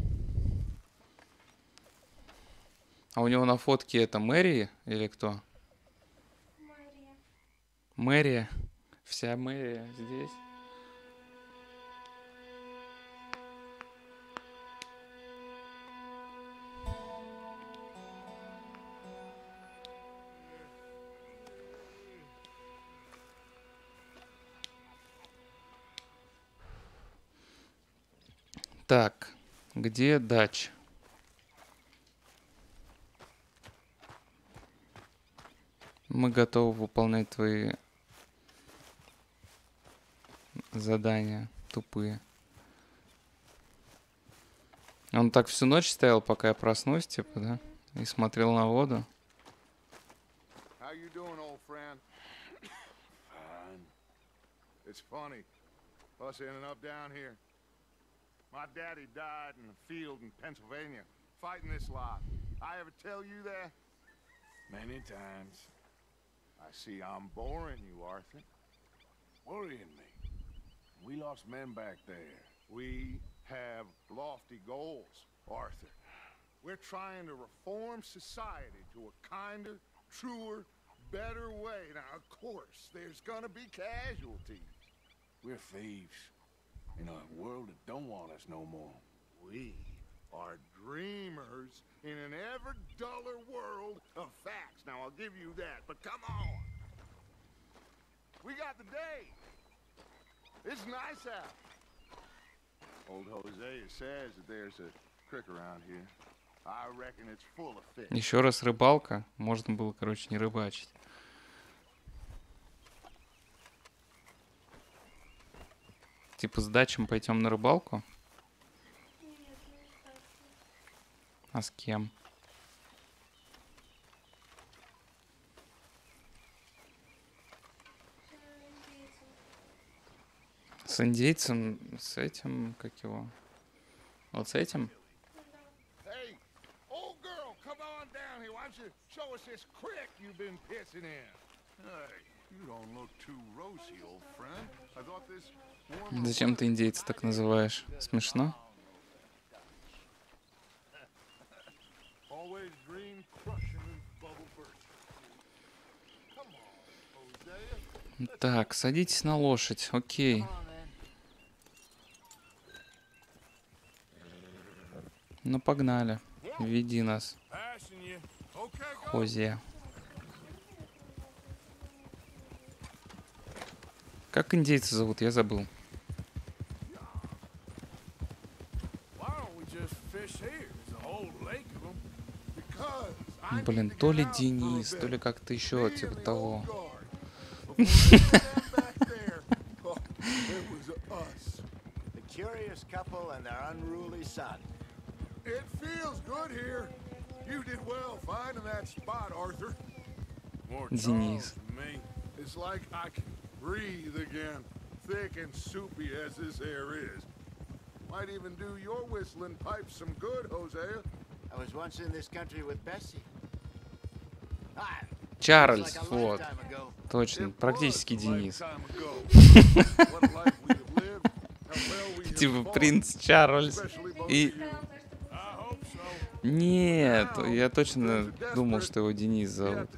А у него на фотке это Мэри или кто? Мария. Мэрия. Вся мэрия здесь. Так, где дач? Мы готовы выполнять твои задания тупые. Он так всю ночь стоял, пока я проснусь, типа, да? И смотрел на воду. How you doing, old friend? Fine. It's funny, us ending up down here. My daddy died in a field in Pennsylvania, fighting this lot. I ever tell you that? Many times. I see I'm boring you, Arthur. Worrying me. We lost men back there. We have lofty goals, Arthur. We're trying to reform society to a kinder, truer, better way. Now, of course, there's gonna be casualties. We're thieves in a world that don't want us no more. We are dreamers in an ever duller world of facts. Now, I'll give you that, but come on. We got the day. It's nice out. Old Hosea says that there's a creek around here. I reckon it's full of fish. Еще раз рыбалка. Можно было, короче, не рыбачить. Типа с дачем пойдем на рыбалку? Нет, не кстати. А с кем? С индейцем, с этим, как его? Вот с этим? Hey, old girl, come on down here. Why don't you show us this creek you've been pissing in? Hey, you don't look too rosy, old friend. I thought this warm... Зачем ты индейца так называешь? Смешно? Always dream crushing and bubble burst. Come on, Hosea. Так, садитесь на лошадь, окей. Ну погнали, веди нас, Хозия. Как индейца зовут, я забыл. Блин, то ли Денис, то ли как-то еще типа того. It feels good here. You did well finding that spot, Arthur. More Денис. me. It's like I can breathe again, thick and soupy as this air is. Might even do your whistling pipes some good, Hosea. I was once in this country with Bessie. Чарльз, вот. Точно, практически Денис. Типа принц Чарльз. И... Нет, я точно думал, что его Денис зовут.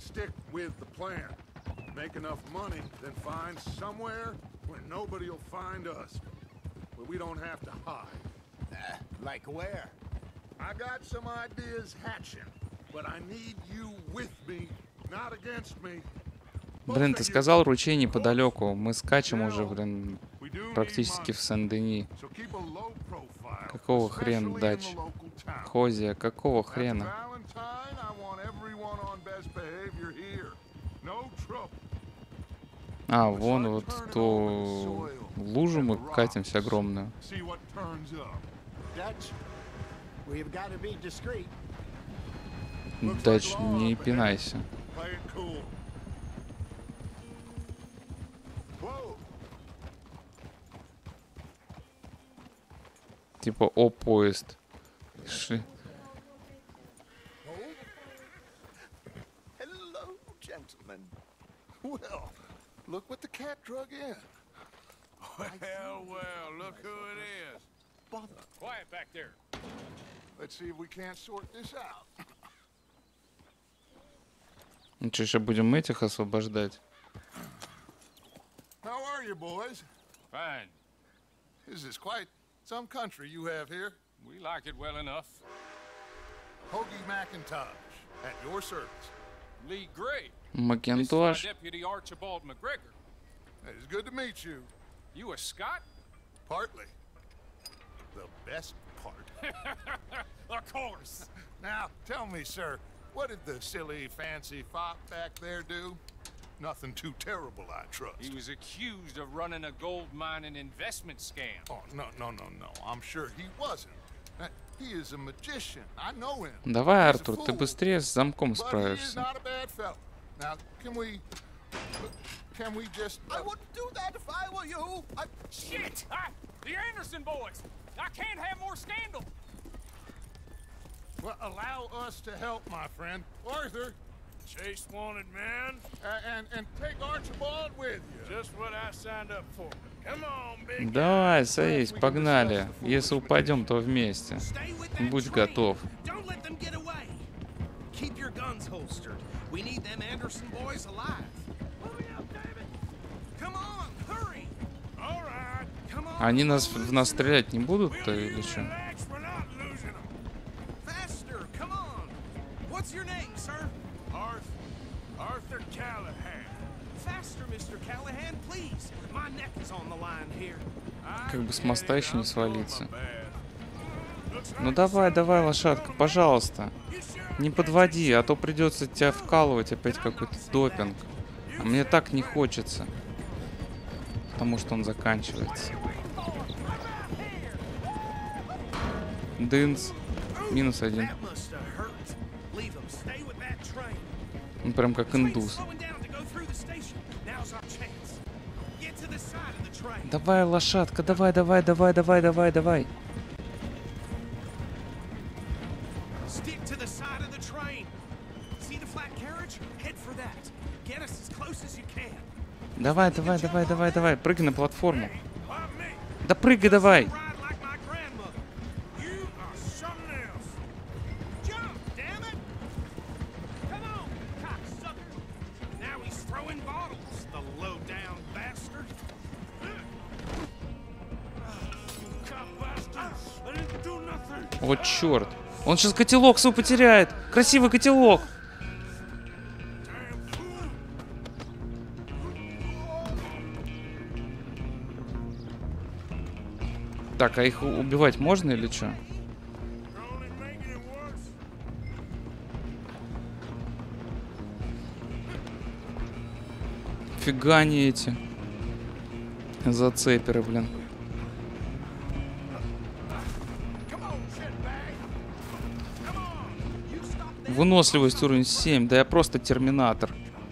Блин, ты сказал ручей неподалеку. Мы скачем уже, блин, практически в Сен-Дени. Какого хрена дач? Хозия, какого хрена? А, вон вот в ту лужу мы катимся огромную. Дач, не пинайся. Типа, о, поезд. Ши. gentlemen. Well, look what the cat drug in. Well, well, look who it is. Bother. Quiet back there. Let's see if we can't sort this out. Ну что, еще будем этих освобождать? How are you, boys? Fine. This is quite some country you have here. We like it well enough. Hoagie McIntosh, at your service. Lee Gray. Макинтош. Deputy Archibald McGregor. It's good to meet you. You a Scot? Partly. The best part. Of course. Now, tell me, sir, what did the silly, fancy fop back there do? Nothing too terrible, I trust. He was accused of running a gold mining investment scam. Oh, no, no, no, no. I'm sure he wasn't. Uh, He is a magician. I know him. Давай, He's a Артур, ты fool, быстрее с замком but he is справишься. not a bad fellow. Now, can we... Can we just... I wouldn't do that if I were you. I... Shit! I, the Anderson boys! I can't have more scandal! Well, allow us to help, my friend. Arthur, Chase wanted man. uh, and, and take Archibald with you. Just what I signed up for. Come on, big Давай, садись, погнали. Если упадем, то вместе. Stay with that Будь train. готов. Don't let them get away. Keep your guns holstered. We need them Anderson boys alive. Hurry up, David. Come on, hurry. All right. Come on. Они нас в нас стрелять не будут-то Will you или что? relax? We're not losing them. Faster, come on. What's your name, sir? Arthur. Arthur Callahan. Faster, Mister Callahan, please. My neck is on the line here. Как бы с моста еще не свалиться. Ну давай, давай, лошадка, пожалуйста. Не подводи, а то придется тебя вкалывать опять какой-то допинг. А мне так не хочется. Потому что он заканчивается. Дынц. Минус один. That must have hurt. Leave them. Stay with that train. Он прям как Train's индус. slowing down to go through the station. Now's our chance. Get to the side of the train. Давай, лошадка, давай, давай, давай, давай, давай, давай. Stick to the side of the train. See the flat carriage? Head for that. Get us as close as you can. Давай, давай, давай, давай, давай. Прыгай на платформу. Да прыгай давай. Ride like my grandmother. You are something else. Jump, damn it! Come on, cocksucker. Now he's throwing bottles, the low-down bastard. Cop bastard. I didn't do nothing. Вот черт. Он сейчас котелок свой потеряет. Красивый котелок. Так, а их убивать можно или что? Фига не эти зацеперы, блин. Выносливость уровень семь. Да я просто терминатор.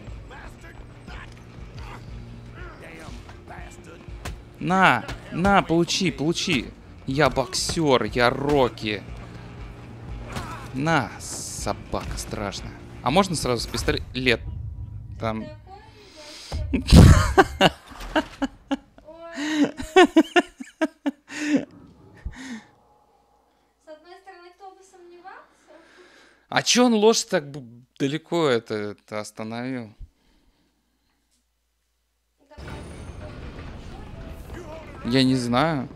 На, на, получи, получи. Я боксер, я Рокки. На, собака страшная. А можно сразу с пистолет? Там... С одной стороны, кто бы сомневался? А чё он лошадь так б- далеко это, это остановил? Я не знаю.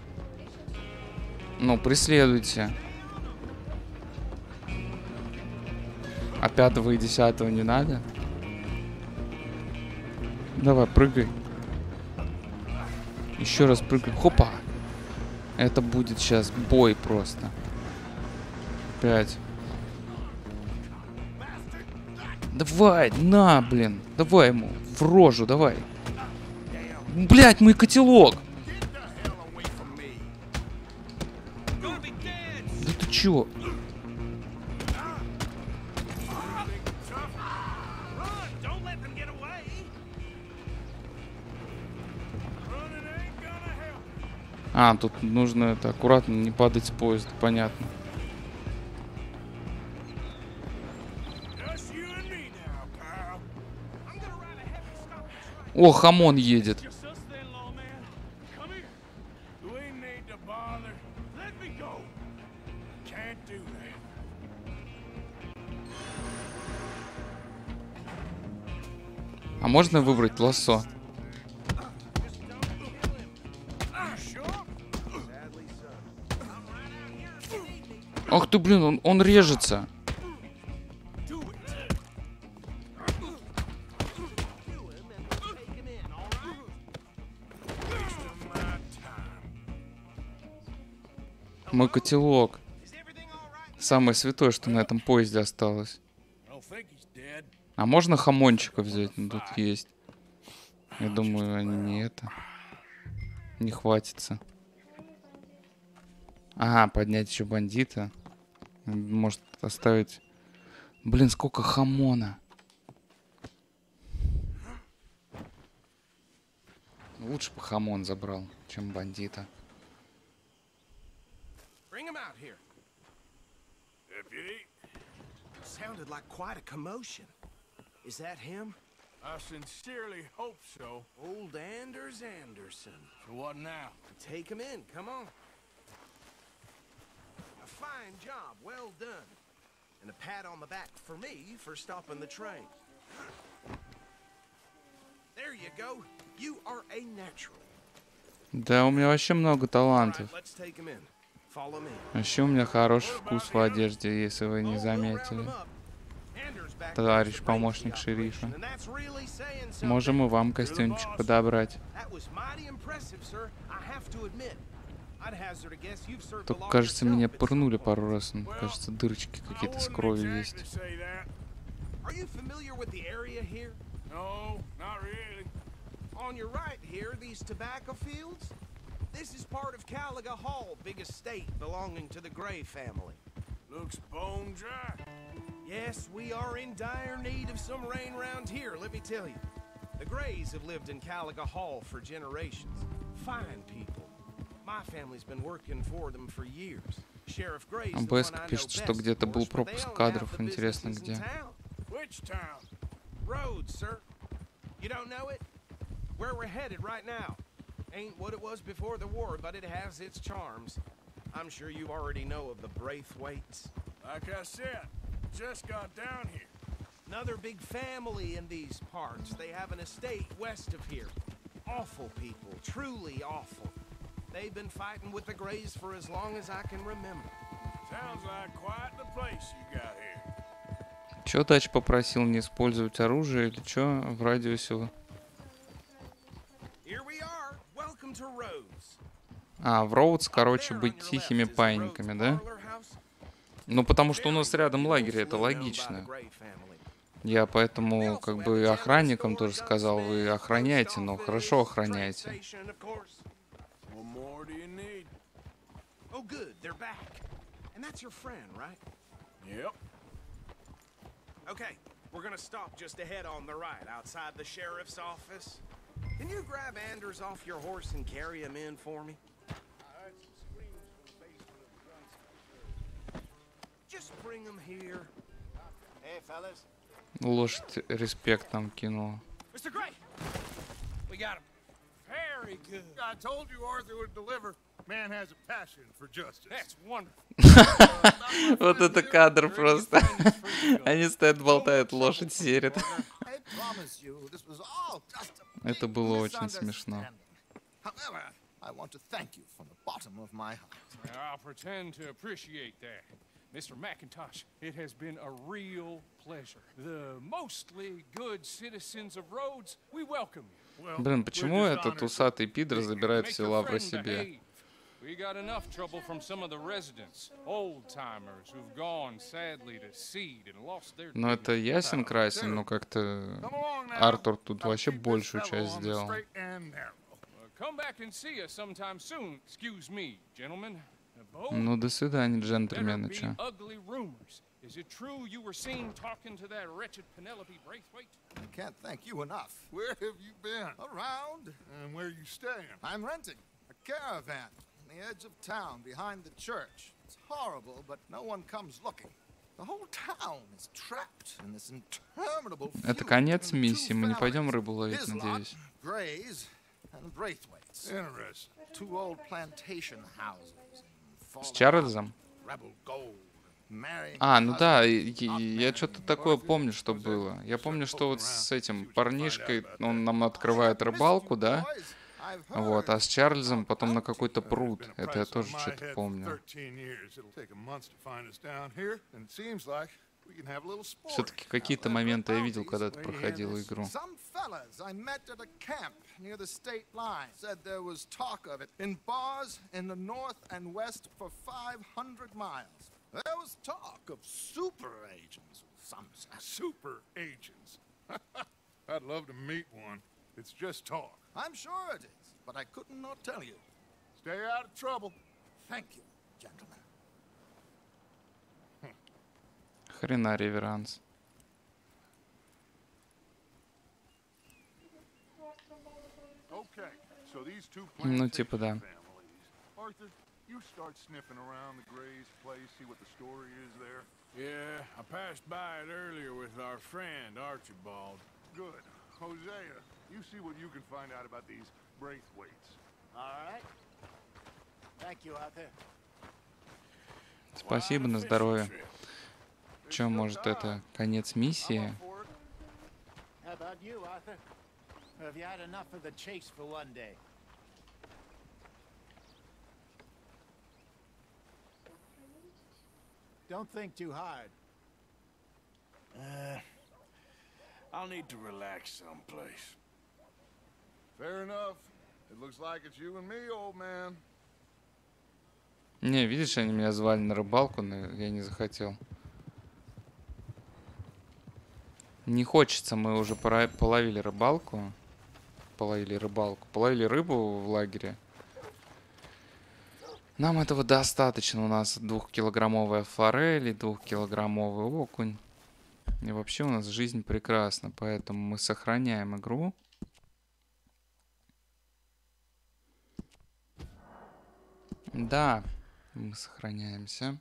Ну, преследуйте. А пятого и десятого не надо? Давай, прыгай. Еще раз прыгай. Хопа. Это будет сейчас бой просто. Пять. Давай, на, блин. Давай ему в рожу, давай. Блять, мой котелок. Да ты чё? А, тут нужно это аккуратно не падать с поезда, понятно. О, хамон едет. А можно выбрать лассо? Ах ты, блин, он, он режется. Мой котелок. Самое святое, что на этом поезде осталось. А можно хамончика взять? Ну, тут есть. Я думаю, они не это. Не хватится. Ага, поднять еще бандита. Может оставить... Блин, сколько хамона. Лучше бы хамон забрал, чем бандита. Bring him out here. Deputy. Sounded like quite a commotion. Is that him? I sincerely hope so. Old Anders Anderson. So what now? Take him in. Come on. A fine job. Well done. And a pat on the back for me for stopping the train. There you go. You are a natural. Да, у меня вообще много талантов. Let's take him in. Follow me. Вообще у меня хороший вкус в одежде, если вы не заметили. Товарищ помощник шерифа. Можем и вам костюмчик подобрать. Только, кажется, меня пырнули пару раз. Кажется, дырочки какие-то с кровью есть. This is part of Caliga Hall, big estate belonging to the Gray family. Looks bone dry. Yes, we are in dire need of some rain around here, let me tell you. The Grays have lived in Caliga Hall for generations. Fine people. My family's been working for them for years. Sheriff Gray's the one I know пишет, best, что где-то of был course, but they пропуск don't кадров. have the Интересно, businesses in где. town. Which town? Rhodes, sir. You don't know it? Where we're headed right now. Ain't what it was before the war, but it has its charms. I'm sure you already know of the Braithwaites. Like I said, just got down here. Another big family in these parts. They have an estate west of here. Awful people, truly awful. They've been fighting with the Grays for as long as I can remember. Sounds like quite the place you got here. Чё Тач попросил не использовать оружие или чё в радиусе? А, в Роудс, короче, быть тихими паиньками, да? Ну, потому что у нас рядом лагерь, это логично. Я поэтому, как бы, охранникам тоже сказал, вы охраняйте, но хорошо охраняйте. Can you grab Anders off your horse and carry him in for me? Just bring him here. Hey, fellas. Лошадь респект нам кинула. Mister Gray, we got him. Very good. I told you Arthur would deliver. Man has a passion for justice. That's wonderful. Вот это кадр просто. Они стоят, болтают, лошадь серит. Это было очень смешно. I want to thank you from the bottom of my heart. I'll pretend to appreciate that. Mister McIntosh, it has been a real pleasure. The mostly good citizens of Rhodes, we welcome you. Блин, почему этот усатый пидор забирает все лавры себе? We got enough trouble from some of the residents, old-timers who've gone sadly to seed and lost their... Ну это ясен красен, но как-то Артур тут вообще большую часть сделал. Come back and see us sometime soon. Excuse me, gentlemen. Ну до свидания, джентльмены, чё? Ugly rumors. Is it true you were seen talking to that wretched Penelope Braithwaite? I can't thank you enough. Where have you been? Around. And where are you staying? I'm renting a caravan on the edge of town behind the church. It's horrible, but no one comes looking. Это конец миссии. Мы не пойдем рыбу ловить, надеюсь. С Чарльзом? А, ну да, я что-то такое помню, что было. Я помню, что вот с этим парнишкой, он нам открывает рыбалку, да? Вот, а с Чарльзом потом на какой-то пруд. Это я тоже что-то помню. Все-таки какие-то моменты я видел, когда ты проходил игру. There was talk of super agents, some super agents. I'd love to meet one. It's just talk. I'm sure it is, but I couldn't not tell you. Stay out of trouble. Thank you, gentlemen. Хрена реверанс. Okay, so these two Ну типа да. Arthur, you start sniffing around the Gray's place, see what the story is there. Yeah, I passed by it earlier with our friend, Archibald. Good. Hosea, you see what you can find out about these Braithwaites. All right. Thank you, Arthur. Спасибо, на здоровье. Че, может, это конец миссии? How about you, Arthur? Have you had enough of the chase for one day? Don't think too hard. Uh, I'll need to relax someplace. Fair enough. It looks like it's you and me, old man. Не, видишь, они меня звали на рыбалку, но я не захотел. Не хочется, мы уже пора... половили рыбалку. Половили рыбалку. Половили рыбу в лагере. Нам этого достаточно. У нас двухкилограммовая форель и двухкилограммовый окунь. И вообще у нас жизнь прекрасна. Поэтому мы сохраняем игру. Да, мы сохраняемся.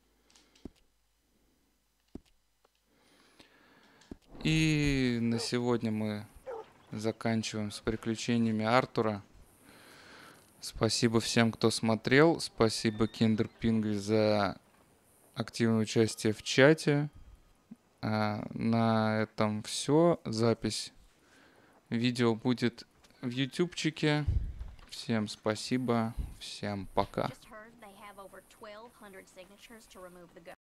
И на сегодня мы заканчиваем с приключениями Артура. Спасибо всем, кто смотрел. Спасибо Kinder Pingui за активное участие в чате. А на этом все. Запись видео будет в ютубчике. Всем спасибо. Всем пока.